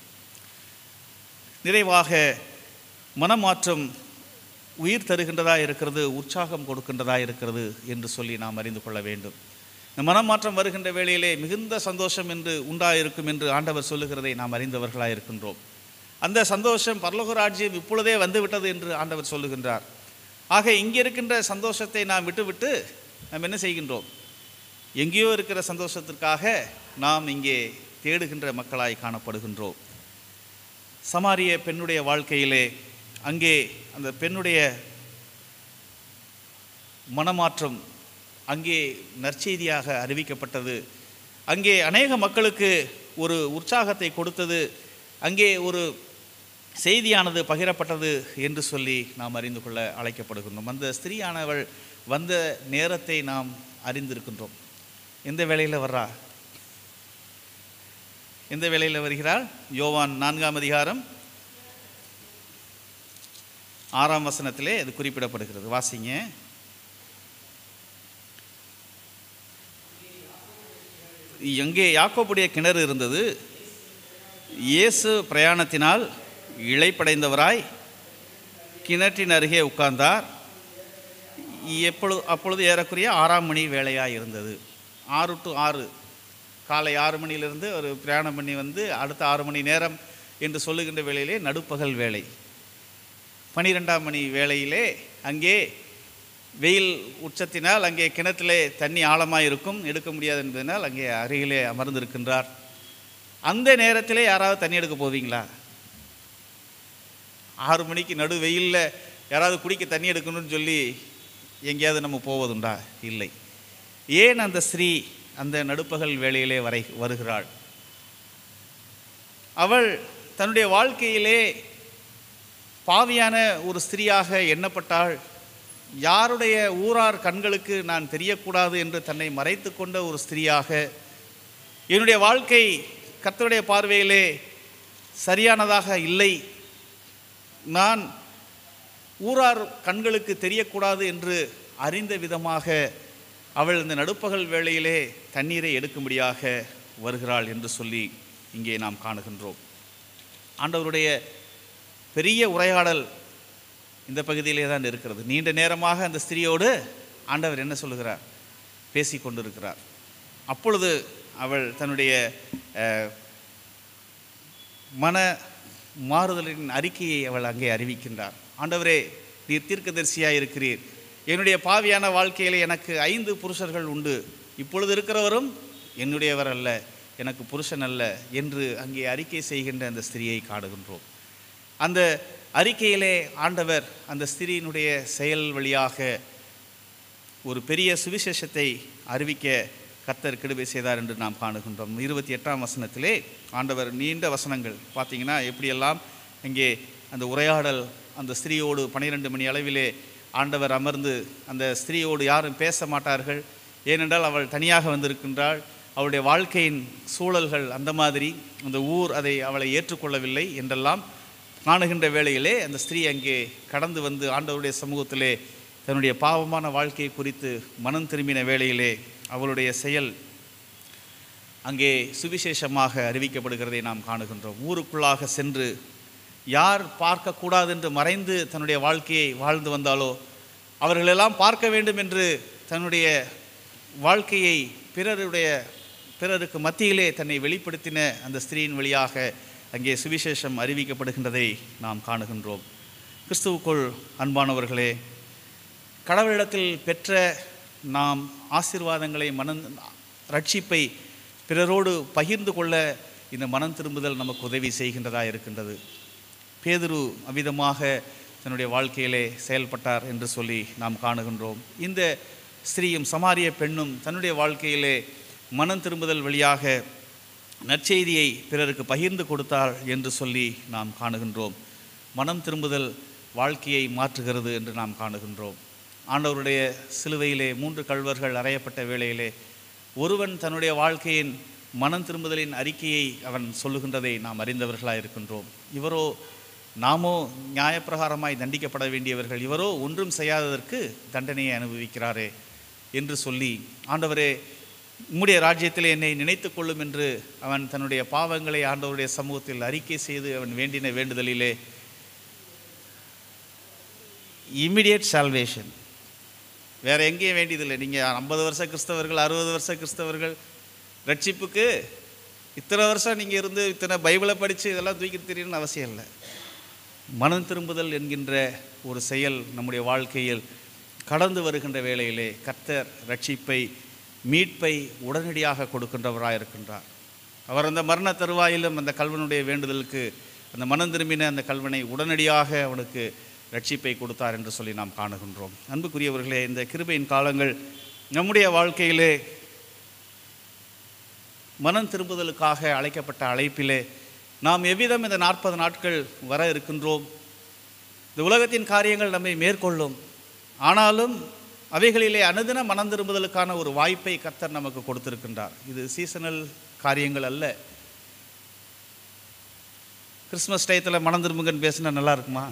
நிறைவாக மனமாற்றம் உயிர் தருகின்றதா இருக்கிறது, உற்சாகம் கொடுக்கின்றதா இருக்கிறது என்று சொல்லி நாம் அறிந்து கொள்ள வேண்டும். இந்த மனமாற்றம் வருகின்ற வேளையிலே மிகுந்த சந்தோஷம் என்று உண்டாயிருக்கும் என்று ஆண்டவர் சொல்லுகிறதை நாம் அறிந்தவர்களாக இருக்கின்றோம். அந்த சந்தோஷம் பரலோக ராஜ்யம் இப்பொழுதே வந்துவிட்டது என்று ஆண்டவர் சொல்லுகின்றார். ஆக இங்கே இருக்கின்ற சந்தோஷத்தை நாம் விட்டுவிட்டு நாம் என்ன செய்கின்றோம்? எங்கேயோ இருக்கிற சந்தோஷத்திற்காக நாம் இங்கே தேடுகின்ற மக்களாய் காணப்படுகின்றோம். சமாரிய பெண்ணுடைய வாழ்க்கையிலே அங்கே அந்த பெண்ணுடைய மனமாற்றம் அங்கே நற்செய்தியாக அறிவிக்கப்பட்டது. அங்கே அநேக மக்களுக்கு ஒரு உற்சாகத்தை கொடுத்தது. அங்கே ஒரு செய்தியானது பகிரப்பட்டது என்று சொல்லி நாம் அறிந்து கொள்ள அழைக்கப்படுகின்றோம். அந்த ஸ்திரீயானவள் வந்த நேரத்தை நாம் அறிந்திருக்கின்றோம். எந்த வேளையில் வர்றா? எந்த வேளையில் வருகிறாள்? யோவான் நான்காம் அதிகாரம் ஆறாம் வசனத்திலே அது குறிப்பிடப்படுகிறது. வாசிங்க. எங்கே யாக்கோபுடைய கிணறு இருந்தது. இயேசு பிரயாணத்தினால் இளைப்படைந்தவராய் கிணற்றின் அருகே உட்கார்ந்தார். எப்பொழுது அப்பொழுது ஏறக்குறைய ஆறாம் மணி வேளையாக இருந்தது. ஆறு டு ஆறு, காலை ஆறு மணியிலிருந்து ஒரு பிரயாணம் பண்ணி வந்து அடுத்த ஆறு மணி நேரம் என்று சொல்லுகின்ற வேளையிலே நடுப்பகல் வேளை. பனிரெண்டாம் மணி வேளையிலே அங்கே வெயில் உச்சத்தினால் அங்கே கிணற்றிலே தண்ணி ஆழமாக இருக்கும், எடுக்க முடியாது என்பதனால் அங்கே அருகிலே அமர்ந்திருக்கின்றார். அந்த நேரத்திலே யாராவது தண்ணி எடுக்க போவீங்களா? ஆறு மணிக்கு நடு வெயிலில் யாராவது குடிக்க தண்ணி எடுக்கணும்னு சொல்லி எங்கேயாவது நம்ம போவதுண்டா? இல்லை. ஏன் அந்த ஸ்ரீ அந்த நடுப்பகல் வேளையிலே வரை வருகிறாள்? அவள் தன்னுடைய வாழ்க்கையிலே பாவியான ஒரு ஸ்திரீயாக எண்ணப்பட்டாள். யாருடைய ஊரார் கண்களுக்கு நான் தெரியக்கூடாது என்று தன்னை மறைத்து கொண்ட ஒரு ஸ்திரீயாக, என்னுடைய வாழ்க்கை கர்த்தருடைய பார்வையிலே சரியானதாக இல்லை, நான் ஊரார் கண்களுக்கு தெரியக்கூடாது என்று அறிந்த விதமாக அவள் இந்த நடுப்பகல் வேளையிலே தண்ணீரை எடுக்கும்படியாக வருகிறாள் என்று சொல்லி இங்கே நாம் காணுகின்றோம். ஆண்டவருடைய பெரிய உரையாடல் இந்த பகுதியிலே தான் இருக்கிறது. நீண்ட நேரமாக அந்த ஸ்திரியோடு ஆண்டவர் என்ன சொல்லுகிறார்? பேசி கொண்டிருக்கிறார். அப்பொழுது அவள் தன்னுடைய மன மாறுதலின் அறிக்கையை அவள் அங்கே அறிவிக்கின்றார். ஆண்டவரே, நீர் தீர்க்கதரிசியாக இருக்கிறீர். என்னுடைய பாவியான வாழ்க்கையில் எனக்கு ஐந்து புருஷர்கள் உண்டு. இப்பொழுது இருக்கிறவரும் என்னுடையவர் அல்ல, எனக்கு புருஷன் அல்ல என்று அங்கே அறிக்கை செய்கின்ற அந்த ஸ்திரியை காணுகின்றோம். அந்த அறிக்கையிலே ஆண்டவர் அந்த ஸ்திரியினுடைய செயல் வழியாக ஒரு பெரிய சுவிசேஷத்தை அறிவிக்க கர்த்தர் கிருபை செய்தார் என்று நாம் காணுகின்றோம். இருபத்தி எட்டாம் வசனத்திலே ஆண்டவர் நீண்ட வசனங்கள் பார்த்தீங்கன்னா எப்படியெல்லாம் இங்கே அந்த உரையாடல் அந்த ஸ்திரியோடு பன்னிரெண்டு மணி அளவிலே ஆண்டவர் அமர்ந்து அந்த ஸ்திரியோடு யாரும் பேச மாட்டார்கள். ஏனென்றால் அவள் தனியாக வந்திருக்கின்றாள். அவளுடைய வாழ்க்கையின் சூழல்கள் அந்த மாதிரி, அந்த ஊர் அதை அவளை ஏற்றுக்கொள்ளவில்லை என்றெல்லாம் காணுகின்ற வேளையிலே அந்த ஸ்திரீ அங்கே கடந்து வந்து ஆண்டவருடைய சமூகத்திலே தன்னுடைய பாவமான வாழ்க்கையை குறித்து மனம் திரும்பின வேளையிலே அவளுடைய செயல் அங்கே சுவிசேஷமாக அறிவிக்கப்படுகிறதை நாம் காணுகின்றோம். ஊருக்குள்ளாக சென்று யார் பார்க்கக்கூடாது என்று மறைந்து தன்னுடைய வாழ்க்கையை வாழ்ந்து வந்தாலோ அவர்களெல்லாம் பார்க்க வேண்டும் என்று தன்னுடைய வாழ்க்கையை பிறருடைய பிறருக்கு மத்தியிலே தன்னை வெளிப்படுத்தின அந்த ஸ்திரீயின் வழியாக அங்கே சுவிசேஷம் அறிவிக்கப்படுகின்றதை நாம் காணுகின்றோம். கிறிஸ்துவுக்குள் அன்பானவர்களே, கடவுளிடத்தில் பெற்ற நாம் ஆசீர்வாதங்களை மன ரட்சிப்பை பிறரோடு பகிர்ந்து கொள்ள இந்த மனம் திரும்புதல் நமக்கு உதவி செய்கின்றதாக இருக்கின்றது. பேதுரு அவ்விதமாக தன்னுடைய வாழ்க்கையிலே செயல்பட்டார் என்று சொல்லி நாம் காணுகின்றோம். இந்த ஸ்திரீயும் சமாரிய பெண்ணும் தன்னுடைய வாழ்க்கையிலே மனம் திரும்புதல் வழியாக நற்செய்தியை பிறருக்கு பகிர்ந்து கொடுத்தாள் என்று சொல்லி நாம் காணுகின்றோம். மனம் திரும்புதல் வாழ்க்கையை மாற்றுகிறது என்று நாம் காணுகின்றோம். ஆண்டவருடைய சிலுவையிலே மூன்று கள்வர்கள் அறையப்பட்ட வேளையிலே ஒருவன் தன்னுடைய வாழ்க்கையின் மனம் திரும்புதலின் அறிக்கையை அவன் சொல்லுகின்றதை நாம் அறிந்தவர்களாக இருக்கின்றோம். இவரோ நாமோ நியாயப்பிரகாரமாய் தண்டிக்கப்பட வேண்டியவர்கள், இவரோ ஒன்றும் செய்யாததற்கு தண்டனையை அனுபவிக்கிறாரே என்று சொல்லி, ஆண்டவரே உம்முடைய ராஜ்யத்தில் என்னை நினைத்து கொள்ளும் என்று அவன் தன்னுடைய பாவங்களை ஆண்டவருடைய சமூகத்தில் அறிக்கை செய்து அவன் வேண்டின வேண்டுதலிலே இம்மிடியேட் சால்வேஷன், வேறு எங்கேயும் வேண்டியதில்லை. நீங்கள் ஐம்பது வருஷ கிறிஸ்தவர்கள், அறுபது வருஷ கிறிஸ்தவர்கள், ரட்சிப்புக்கு இத்தனை வருஷம் நீங்கள் இருந்து இத்தனை பைபிளை படித்து இதெல்லாம் தூக்கி தெரியணும்னு அவசியம் இல்லை. மனம் திரும்புதல் என்கின்ற ஒரு செயல் நம்முடைய வாழ்க்கையில் கடந்து வருகின்ற வேளையிலே கர்த்தர் ரட்சிப்பை, மீட்பை உடனடியாக கொடுக்கின்றவராக இருக்கின்றார். அவர் அந்த மரண தருவாயிலும் அந்த கல்வனுடைய வேண்டுதலுக்கு, அந்த மனம் திரும்பின அந்த கல்வனை உடனடியாக அவனுக்கு ரட்சிப்பை கொடுத்தார் என்று சொல்லி நாம் காணுகின்றோம். அன்புக்குரியவர்களே, இந்த கிருபையின் காலங்கள் நம்முடைய வாழ்க்கையிலே மனம் திரும்புதலுக்காக அழைக்கப்பட்ட அழைப்பிலே நாம் எவ்விதம் இந்த நாற்பது நாட்கள் வர இருக்கின்றோம். இந்த உலகத்தின் காரியங்கள் நம்மை மேற்கொள்ளும், ஆனாலும் அவைகளிலே அனுதின மனம் திரும்புதலுக்கான ஒரு வாய்ப்பை கர்த்தர் நமக்கு கொடுத்திருக்கின்றார். இது சீசனல் காரியங்கள் அல்ல. கிறிஸ்மஸ் டயத்தில் மனம் திரும்புங்கன்னு பேசினா நல்லா இருக்குமா?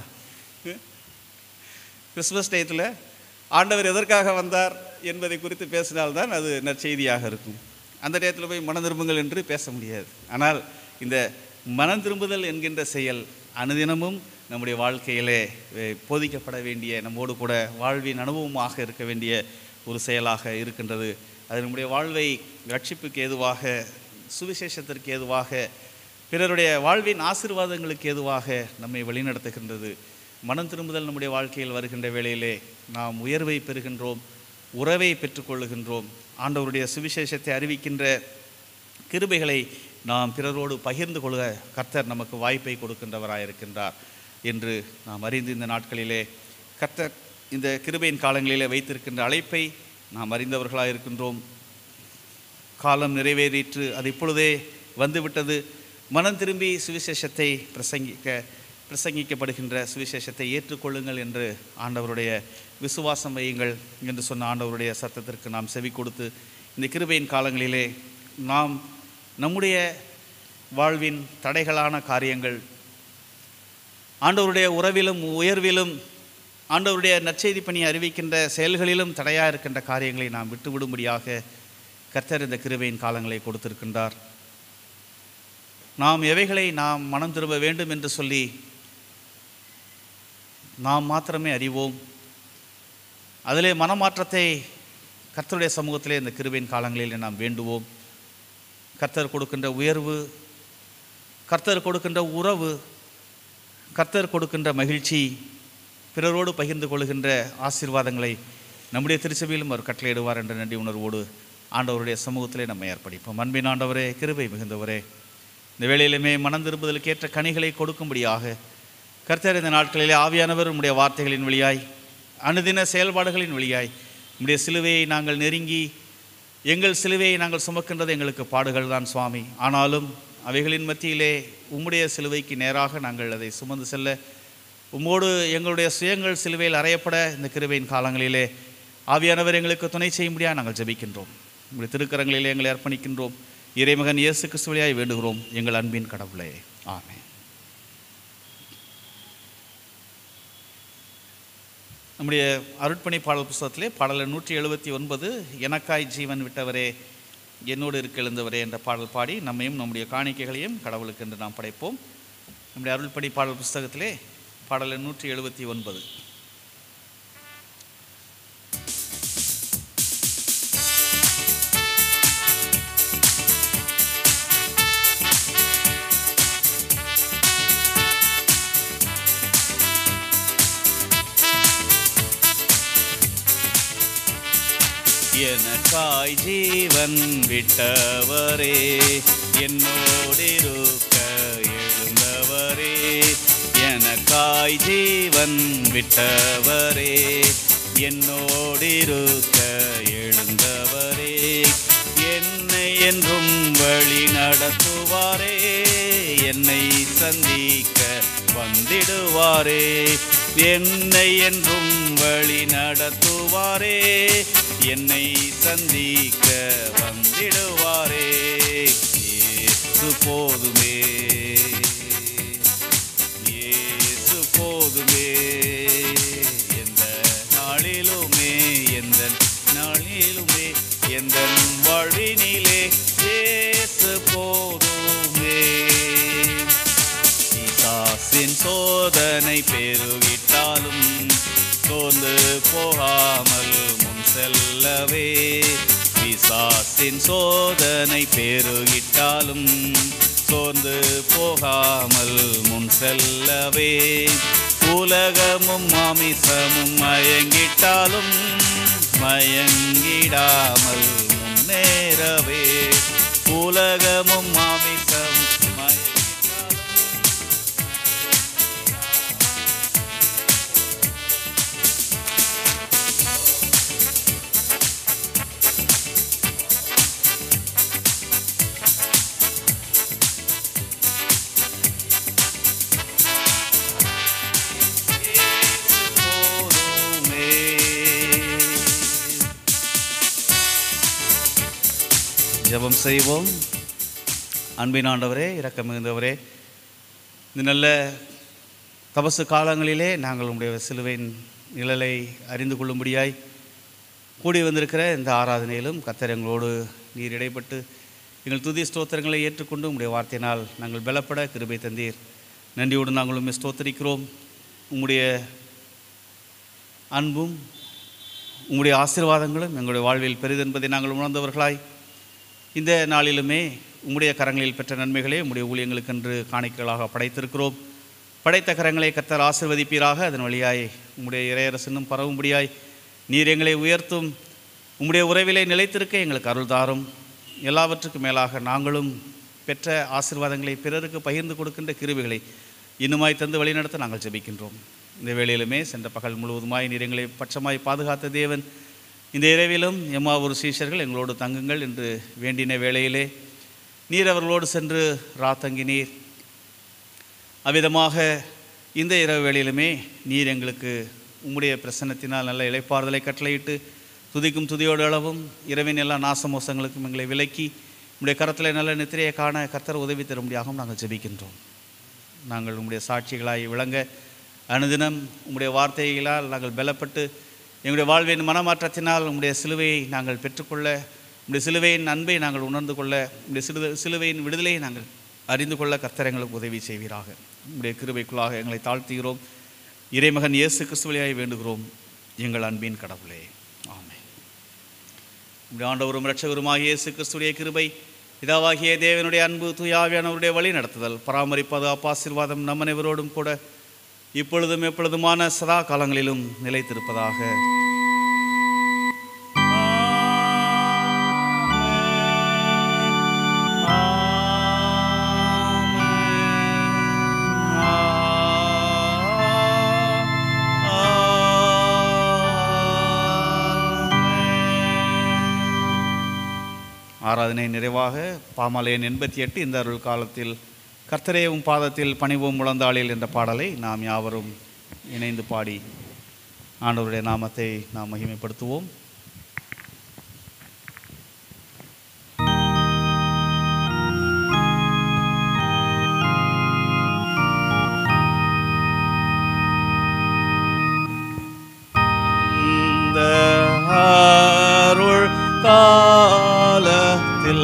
கிறிஸ்மஸ் டயத்தில் ஆண்டவர் எதற்காக வந்தார் என்பதை குறித்து பேசினால்தான் அது நற்செய்தியாக இருக்கும். அந்த டயத்தில் போய் மனம் திரும்புங்கள் என்று பேச முடியாது. ஆனால் இந்த மனம் திரும்புதல் என்கின்ற செயல் அனுதினமும் நம்முடைய வாழ்க்கையிலே போதிக்கப்பட வேண்டிய, நம்மோடு கூட வாழ்வின் அனுபவமாக இருக்க வேண்டிய ஒரு செயலாக இருக்கின்றது. அது நம்முடைய வாழ்வை ரட்சிப்புக்கு ஏதுவாக, சுவிசேஷத்திற்கு ஏதுவாக, பிறருடைய வாழ்வின் ஆசீர்வாதங்களுக்கு ஏதுவாக நம்மை வழிநடத்துகின்றது. மனம் திரும்புதல் நம்முடைய வாழ்க்கையில் வருகின்ற வேளையிலே நாம் உயர்வை பெறுகின்றோம், உறவை பெற்றுக்கொள்ளுகின்றோம். ஆண்டவருடைய சுவிசேஷத்தை அறிவிக்கின்ற கிருபைகளை நாம் பிறரோடு பகிர்ந்து கொள்ள கர்த்தர் நமக்கு வாய்ப்பை கொடுக்கின்றவராக இருக்கின்றார் என்று நாம் அறிந்து, இந்த நாட்களிலே கர்த்தர் இந்த கிருபையின் காலங்களிலே வைத்திருக்கின்ற அழைப்பை நாம் அறிந்தவர்களாக இருக்கின்றோம். காலம் நிறைவேறிற்று, அது இப்பொழுதே வந்துவிட்டது. மனம் திரும்பி சுவிசேஷத்தை பிரசங்கிக்க பிரசங்கிக்கப்படுகின்ற சுவிசேஷத்தை ஏற்றுக்கொள்ளுங்கள் என்று ஆண்டவருடைய விசுவாசம் வையுங்கள் என்று சொன்ன ஆண்டவருடைய சத்தத்திற்கு நாம் செவி கொடுத்து, இந்த கிருபையின் காலங்களிலே நாம் நம்முடைய வாழ்வின் தடைகளான காரியங்கள், ஆண்டவருடைய உறவிலும் உயர்விலும், ஆண்டவருடைய நற்செய்தி பணியை அறிவிக்கின்ற செயல்களிலும் தடையாக இருக்கின்ற காரியங்களை நாம் விட்டுவிடும்படியாக கர்த்தர் இந்த கிருபையின் காலங்களை கொடுத்திருக்கின்றார். நாம் எவைகளை நாம் மனம் திரும்ப வேண்டும் என்று சொல்லி நாம் மாத்திரமே அறிவோம். அதிலே மனமாற்றத்தை கர்த்தருடைய சமூகத்திலே இந்த கிருபையின் காலங்களில் நாம் வேண்டுவோம். கர்த்தர் கொடுக்கின்ற உயர்வு, கர்த்தர் கொடுக்கின்ற உறவு, கர்த்தர் கொடுக்கின்ற மகிழ்ச்சி, பிறரோடு பகிர்ந்து கொள்கின்ற ஆசீர்வாதங்களை நம்முடைய திருச்சபையிலும் அவர் கட்டளையிடுவார் என்ற நன்றி உணர்வோடு ஆண்டவருடைய சமூகத்திலே நம்மை ஏற்படிப்போம். அன்பின் ஆண்டவரே, கிருபை மிகுந்தவரே, இந்த வேளையிலுமே மனம் திரும்புதலுக்கு ஏற்ற கனிகளை கொடுக்கும்படியாக கர்த்தர் இந்த நாட்களிலே ஆவியானவர் உம்முடைய வார்த்தைகளின் வழியாய், அனுதின செயல்பாடுகளின் வழியாய் உம்முடைய சிலுவையை நாங்கள் நெருங்கி, எங்கள் சிலுவையை நாங்கள் சுமக்கின்றது எங்களுக்கு பாடுகள் தான் சுவாமி. ஆனாலும் அவைகளின் மத்தியிலே உம்முடைய சிலுவைக்கு நேராக நாங்கள் அதை சுமந்து செல்ல, உம்மோடு எங்களுடைய சுயங்கள் சிலுவையில் அறையப்பட இந்த கிருபையின் காலங்களிலே ஆவியானவர் எங்களுக்கு துணை செய்யும்படியாக நாங்கள் ஜெபிக்கின்றோம். உங்களுடைய திருக்கரங்களிலே எங்களை அர்ப்பணிக்கின்றோம். இறைமகன் இயேசு கிறிஸ்து வழியாய் வேண்டுகிறோம் எங்கள் அன்பின் கடவுளே, ஆமென். நம்முடைய அருட்பணி பாடல் புத்தகத்திலே பாடல் நூற்றி எழுபத்தி ஒன்பது, எனக்காய் ஜீவன் விட்டவரே என்னோடு இருக்க எழுந்தவரே என்ற பாடல் பாடி நம்மையும் நம்முடைய காணிக்கைகளையும் கடவுளுக்கு என்று நாம் படைப்போம். நம்முடைய அருள்பணி பாடல் புத்தகத்திலே பாடல் நூற்றி எழுபத்தி ஒன்பது. எனக்காய் ஜீவன் விட்டவரே என்னோடிருக்க எழுந்தவரே, எனக்காய் ஜீவன் விட்டவரே என்னோடிருக்க எழுந்தவரே, என்னை என்றும் வழி நடத்துவாரே, என்னை சந்திக்க வந்திடுவாரே. என்னை என்றும் வழி நடத்துவாரே, என்னை சந்திக்க வந்திடுவாரே. இயேசு போதுமே, இயேசு போதுமே, எந்த நாளிலுமே எந்த நாளிலுமே எந்த வாழ்வினிலே இயேசு போதுமே. பிசாசின் சோதனை பெருகிட்டாலும் சோர்ந்து போகாமல் முன் செல்லவே. பிசாசின் சோதனை பெருகிட்டாலும் சோர்ந்து போகாமல் முன் செல்லவே. உலகமும் மாமிசமும் மயங்கிட்டாலும் மயங்கிடாமல் முன்னேறவே. உலகமும் மாமிசமும் ஜெபம் செய்வோம். அன்பின் ஆண்டவரே, இரக்கம் மிகுந்தவரே, இந்த நல்ல தபசு காலங்களிலே நாங்கள் உங்களுடைய சிலுவையின் நிழலை அறிந்து கொள்ளும்படியாய் கூடி வந்திருக்கிற இந்த ஆராதனையிலும் கர்த்தர் எங்களோடு நீர் இடைப்பட்டு எங்கள் துதி ஸ்தோத்திரங்களை ஏற்றுக்கொண்டு உங்களுடைய வார்த்தையினால் நாங்கள் பலப்பட கிருபை தந்தீர். நன்றியோடு நாங்கள் உண்மை ஸ்தோத்திரிக்கிறோம். உங்களுடைய அன்பும் உங்களுடைய ஆசீர்வாதங்களும் எங்களுடைய வாழ்வில் பெரிதென்பதை நாங்கள் உணர்ந்தவர்களாய் இந்த நாளிலுமே உம்முடைய கரங்களில் பெற்ற நன்மைகளே உம்முடைய ஊழியங்களுக்கென்று காணிக்கைகளாக படைத்திருக்கிறோம். படைத்த கரங்களை கர்த்தர் ஆசீர்வதிப்பீராக. அதன் வழியாய் உம்முடைய இறையரசனும் பரவும்படியாய் நீர் எங்களை உயர்த்தும். உம்முடைய உறவிலே நிலைத்திருக்க எங்களுக்கு அருள் தாரும். எல்லாவற்றுக்கும் மேலாக நாங்களும் பெற்ற ஆசீர்வாதங்களை பிறருக்கு பகிர்ந்து கொடுக்கின்ற கிருபைகளை இன்னுமாய் தந்து வழிநடத்த நாங்கள் ஜெபிக்கின்றோம். இந்த வேளையிலுமே சென்ற பகல் முழுவதுமாய் நீர் எங்களை பட்சமாய் பாதுகாத்த தேவன், இந்த இரவிலும் எம்மாவூர் சீஷர்கள் எங்களோடு தங்குங்கள் என்று வேண்டின வேளையிலே நீர் அவர்களோடு சென்று ராத்தங்கினீர். அவ்விதமாக இந்த இரவு வேளையிலுமே நீர் எங்களுக்கு உம்முடைய பிரசன்னத்தினால் நல்ல இளைப்பாறுதலை கட்டளையிட்டு துதிக்கும் துதியோடு அளவும் இரவின் எல்லா நாசமோசங்களுக்கும் எங்களை விலக்கி உம்முடைய கரத்தில் நல்ல நித்திரையை காண கர்த்தர் உதவி தரும்படியாகவும் நாங்கள் ஜெபிக்கின்றோம். நாங்கள் உம்முடைய சாட்சிகளாய் விளங்க அனுதினம் உம்முடைய வார்த்தைகளால் நாங்கள் பலப்பட்டு எங்களுடைய வாழ்வின் மனமாற்றத்தினால் உம்முடைய சிலுவையை நாங்கள் பெற்றுக்கொள்ள, உம்முடைய சிலுவையின் அன்பை நாங்கள் உணர்ந்து கொள்ள, உம்முடைய சிலுவை சிலுவையின் விடுதலையை நாங்கள் அறிந்து கொள்ள கர்த்தர் எங்களுக்கு உதவி செய்வீராக. உம்முடைய கிருபைக்குள்ளாக எங்களை தாழ்த்துகிறோம். இறைமகன் இயேசு கிறிஸ்து வழியாய் வேண்டுகிறோம் எங்கள் அன்பின் கடவுளே, ஆமென். உம்முடைய ஆண்டவரும் இரட்சகருமாகிய இயேசு கிறிஸ்துடைய கிருபை, பிதாவாகிய தேவனுடைய அன்பு, தூயாவியானவருடைய வழி நடத்துதல், பராமரிப்பது, ஆசீர்வாதம் நம் அனைவரோடும் கூட இப்பொழுதும் எப்பொழுதுமான சதா காலங்களிலும் நிலைத்திருப்பதாக. ஆராதனை நிறைவாக பாமாலயன் எண்பத்தி எட்டு இந்த அருள் காலத்தில் கர்த்தரேவும் பாதத்தில் பணிவோம் முழந்தாளில் என்ற பாடலை நாம் யாவரும் இணைந்து பாடி ஆண்டவருடைய நாமத்தை நாம் மகிமைப்படுத்துவோம். இந்த அருள் காலத்தில்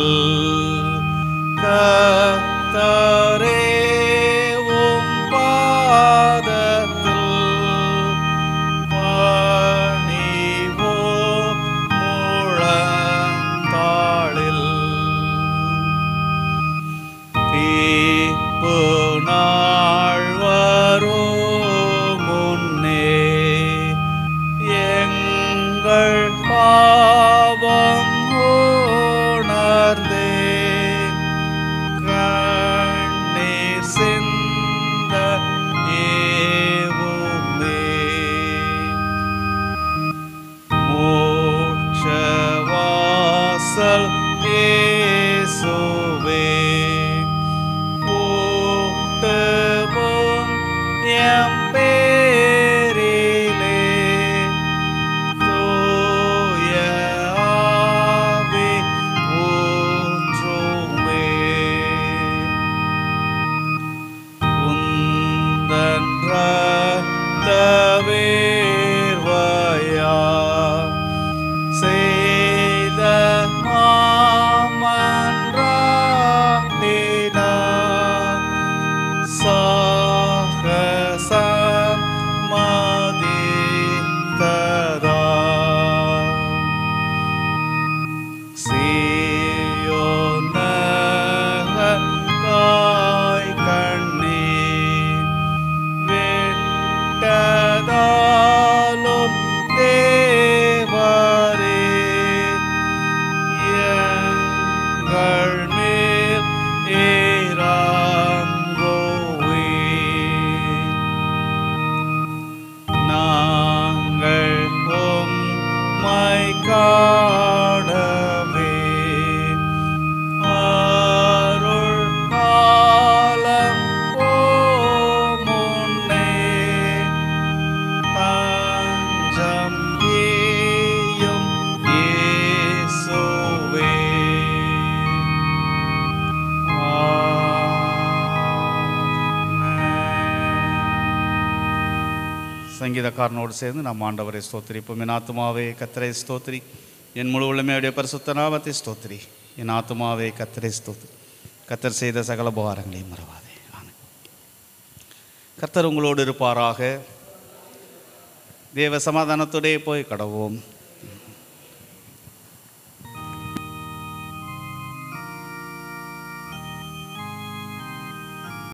கர்த்தரே உம் பாதத்தில் பணிவோம் முழந்தாளில். தீர்ப்பு நாள் வரும் முன்னே எங்கள் பாவம் உணர்ந்தே கண்ணீர் சிந்த ஏவுமே. மோட்சவாசல் இயேசுவே, பூட்டு எம் பேரிலே தூய ஆவி ஊற்றுமே. உந்தன் இரத்த வேர்வையா செய்த மாமன்றாட்டினார் சாகசம் மதித்ததா. சீயோன் நகர்காய் கண்ணீர் விட்டதாலும் தேவரே எங்கள் மேல் இறங்குவீர். நாங்கள் உம்மை காணவே அருள் காலம் போமுன்னே தஞ்சம் ஏயும் இயேசுவே. சங்கீதக்காரனோடு சேர்ந்து நாம் ஆண்டவரை ஸ்தோத்திரிப்போம். என் ஆத்துமாவே கர்த்தரை ஸ்தோத்திரி, என் முழு உள்ளமையுடைய பரிசுத்த நாமத்தை ஸ்தோத்திரி. என் ஆத்துமாவே கர்த்தரை ஸ்தோத்திரி, கர்த்தர் செய்த சகல உபகாரங்களையும் மறவாதே. ஆமென். கர்த்தர் உங்களோடு இருப்பாராக. தேவ சமாதானத்தோடே போய் கடவோம்.